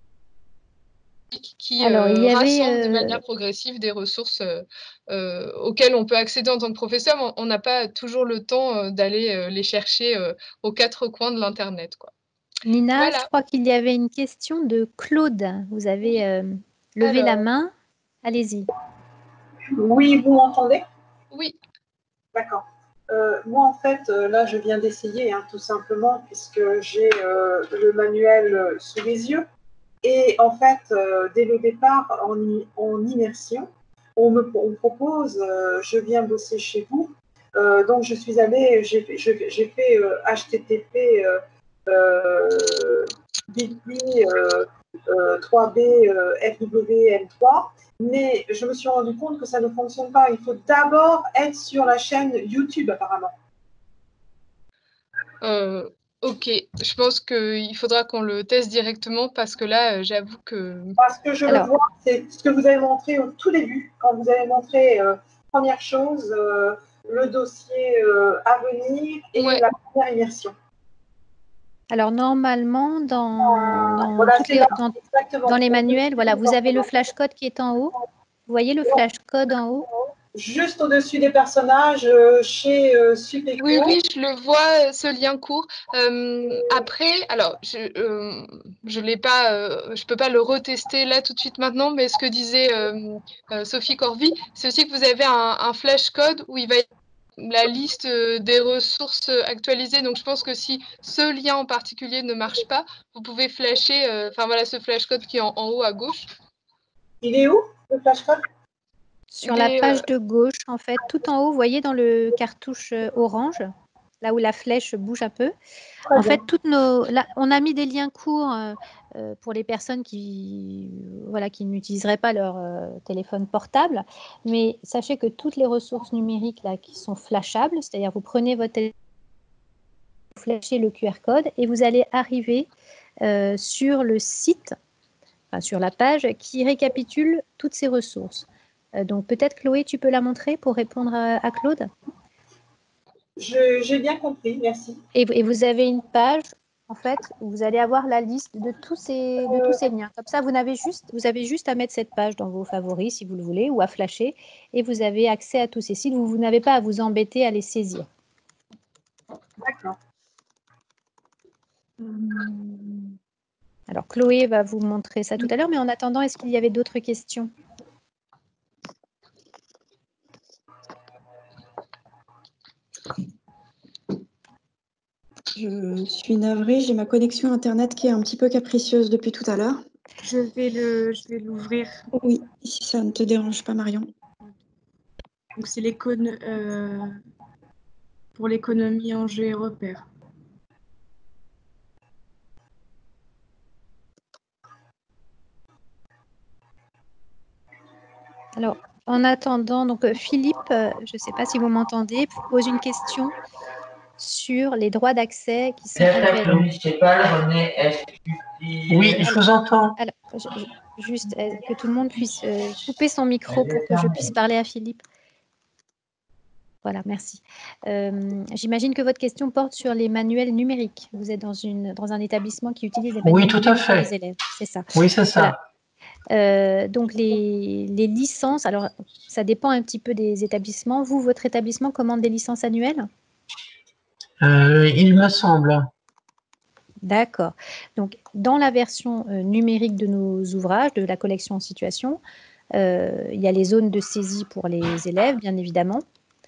qui Alors, il euh, y avait, rassemble euh, de manière progressive des ressources euh, euh, auxquelles on peut accéder en tant que professeur, mais on n'a pas toujours le temps euh, d'aller euh, les chercher euh, aux quatre coins de l'internet, quoi. Nina, Voilà. je crois qu'il y avait une question de Claude. Vous avez euh, levé la Alors. main. Allez-y. Oui, vous m'entendez? Oui. D'accord. Euh, moi, en fait, euh, là, je viens d'essayer, hein, tout simplement, puisque j'ai euh, le manuel euh, sous les yeux. Et en fait, euh, dès le départ, en, en immersion, on me, on me propose, euh, je viens bosser chez vous. Euh, donc, je suis allée, j'ai fait euh, H T T P euh, euh, bit.ly euh, euh, trois B euh, F W M trois, mais je me suis rendu compte que ça ne fonctionne pas. Il faut d'abord être sur la chaîne YouTube, apparemment. Euh, ok, je pense qu'il faudra qu'on le teste directement parce que là, euh, j'avoue que... Parce que je Alors, le vois, c'est ce que vous avez montré au tout début, quand vous avez montré, euh, première chose, euh, le dossier euh, à venir et Ouais. la première immersion. alors normalement, dans, dans, Voilà, toutes c'est les, là, dans, exactement. dans les manuels, voilà, vous avez le flash code qui est en haut. Vous voyez le flash code en haut? Juste au-dessus des personnages, euh, chez euh, Supéco. Oui, oui, je le vois, ce lien court. Euh, après, alors, je euh, je l'ai pas, euh, je peux pas le retester là tout de suite maintenant, mais ce que disait euh, euh, Sophie Corvy, c'est aussi que vous avez un, un flash code où il va y avoir la liste des ressources actualisées. Donc, je pense que si ce lien en particulier ne marche pas, vous pouvez flasher, enfin euh, voilà, ce flash code qui est en, en haut à gauche. Il est où, le flash code? Sur la page de gauche, en fait, tout en haut, vous voyez dans le cartouche orange, là où la flèche bouge un peu. Très en bien. fait, toutes nos, là, on a mis des liens courts euh, pour les personnes qui, voilà, qui n'utiliseraient pas leur euh, téléphone portable. Mais sachez que toutes les ressources numériques là, qui sont flashables, c'est-à-dire vous prenez votre téléphone, vous flashez le Q R code et vous allez arriver euh, sur le site, enfin, sur la page qui récapitule toutes ces ressources. Donc peut-être Chloé, tu peux la montrer pour répondre à, à Claude. J'ai bien compris, merci. Et, et vous avez une page, en fait, où vous allez avoir la liste de tous ces, de tous ces liens. Comme ça, vous avez, juste, vous avez juste à mettre cette page dans vos favoris, si vous le voulez, ou à flasher, et vous avez accès à tous ces sites. Vous, vous n'avez pas à vous embêter à les saisir. D'accord. Alors, Chloé va vous montrer ça tout à l'heure, mais en attendant, est-ce qu'il y avait d'autres questions ? Je suis navrée, j'ai ma connexion Internet qui est un petit peu capricieuse depuis tout à l'heure. Je vais le, je vais l'ouvrir. Oui, si ça ne te dérange pas, Marion. Donc, c'est l'économie euh, pour l'économie enjeux et repères. Alors, en attendant, donc Philippe, euh, je ne sais pas si vous m'entendez, pose une question sur les droits d'accès qui sont annuels. Oui, je vous entends. Alors, je, je, juste euh, que tout le monde puisse euh, couper son micro pour que je puisse parler à Philippe. Voilà, merci. Euh, J'imagine que votre question porte sur les manuels numériques. Vous êtes dans, une, dans un établissement qui utilise les manuels Oui, tout à numériques pour fait. les élèves, c'est ça. Oui, c'est ça. Voilà. Euh, donc, les, les licences, alors ça dépend un petit peu des établissements. Vous, votre établissement commande des licences annuelles ? Euh, il me semble. D'accord. Donc, dans la version euh, numérique de nos ouvrages, de la collection en situation, euh, il y a les zones de saisie pour les élèves, bien évidemment.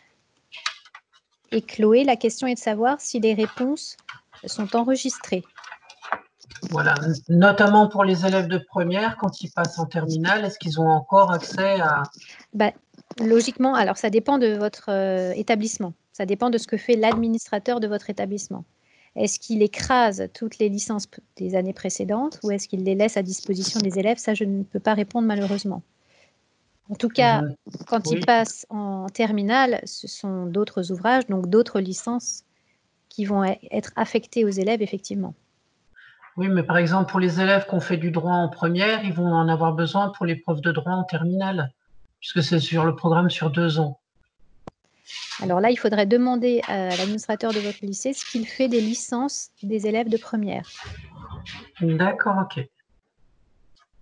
Et Chloé, la question est de savoir si les réponses sont enregistrées. Voilà, notamment pour les élèves de première, quand ils passent en terminale, est-ce qu'ils ont encore accès à... Bah, logiquement, alors ça dépend de votre euh, établissement. Ça dépend de ce que fait l'administrateur de votre établissement. Est-ce qu'il écrase toutes les licences des années précédentes ou est-ce qu'il les laisse à disposition des élèves? Ça, je ne peux pas répondre malheureusement. En tout cas, mmh. quand oui. ils passent en terminale, ce sont d'autres ouvrages, donc d'autres licences qui vont être affectées aux élèves, effectivement. Oui, mais par exemple, pour les élèves qui ont fait du droit en première, ils vont en avoir besoin pour les profs de droit en terminale, puisque c'est sur le programme sur deux ans. Alors là, il faudrait demander à l'administrateur de votre lycée ce qu'il fait des licences des élèves de première. D'accord, ok.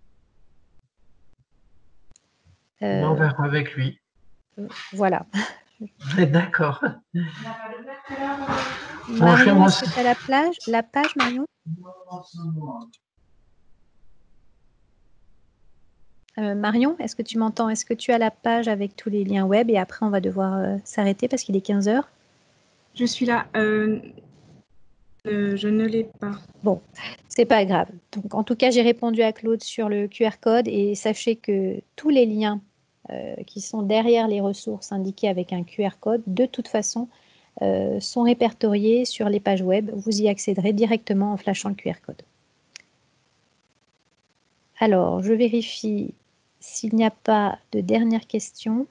Euh, on verra avec lui. Voilà. D'accord. Marion, est-ce que tu as la, plage, la page, Marion? euh, Marion, est-ce que tu m'entends? Est-ce que tu as la page avec tous les liens web? Et après, on va devoir euh, s'arrêter parce qu'il est quinze heures. Je suis là. Euh, euh, je ne l'ai pas. Bon, c'est pas grave. Donc, en tout cas, j'ai répondu à Claude sur le Q R code et sachez que tous les liens euh, qui sont derrière les ressources indiquées avec un Q R code, de toute façon, euh, sont répertoriés sur les pages web. Vous y accéderez directement en flashant le Q R code. Alors, je vérifie s'il n'y a pas de dernière question.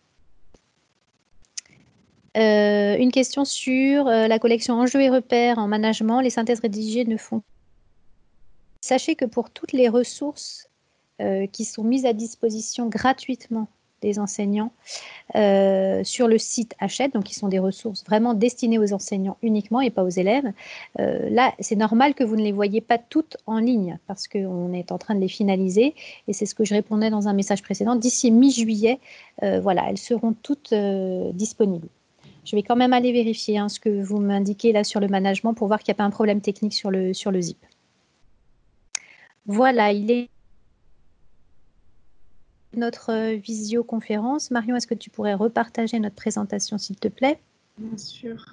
Euh, une question sur euh, la collection enjeux et repères en management. Les synthèses rédigées ne font. Sachez que pour toutes les ressources euh, qui sont mises à disposition gratuitement des enseignants euh, sur le site Hachette, donc qui sont des ressources vraiment destinées aux enseignants uniquement et pas aux élèves, euh, là, c'est normal que vous ne les voyez pas toutes en ligne parce qu'on est en train de les finaliser et c'est ce que je répondais dans un message précédent. D'ici mi-juillet, euh, voilà, elles seront toutes euh, disponibles. Je vais quand même aller vérifier hein, ce que vous m'indiquez là sur le management pour voir qu'il n'y a pas un problème technique sur le, sur le zip. Voilà, il est notre visioconférence. Marion, est-ce que tu pourrais repartager notre présentation, s'il te plaît? Bien sûr.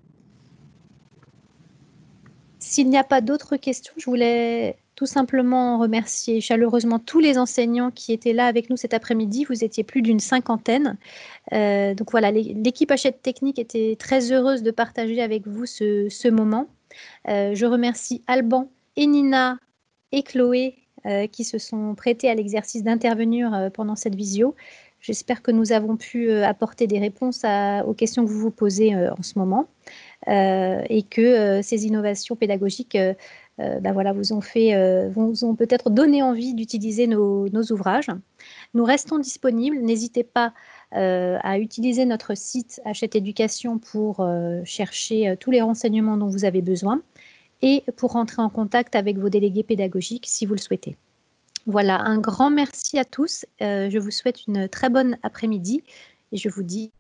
S'il n'y a pas d'autres questions, je voulais tout simplement remercier chaleureusement tous les enseignants qui étaient là avec nous cet après-midi. Vous étiez plus d'une cinquantaine. Euh, donc voilà, l'équipe Hachette Technique était très heureuse de partager avec vous ce, ce moment. Euh, je remercie Alban et Nina et Chloé euh, qui se sont prêtés à l'exercice d'intervenir euh, pendant cette visio. J'espère que nous avons pu euh, apporter des réponses à, aux questions que vous vous posez euh, en ce moment euh, et que euh, ces innovations pédagogiques euh, euh, ben voilà, vous ont, fait, euh, vous ont peut-être donné envie d'utiliser nos, nos ouvrages. Nous restons disponibles. N'hésitez pas euh, à utiliser notre site Hachette Éducation pour euh, chercher euh, tous les renseignements dont vous avez besoin et pour rentrer en contact avec vos délégués pédagogiques si vous le souhaitez. Voilà, un grand merci à tous. Euh, je vous souhaite une très bonne après-midi et je vous dis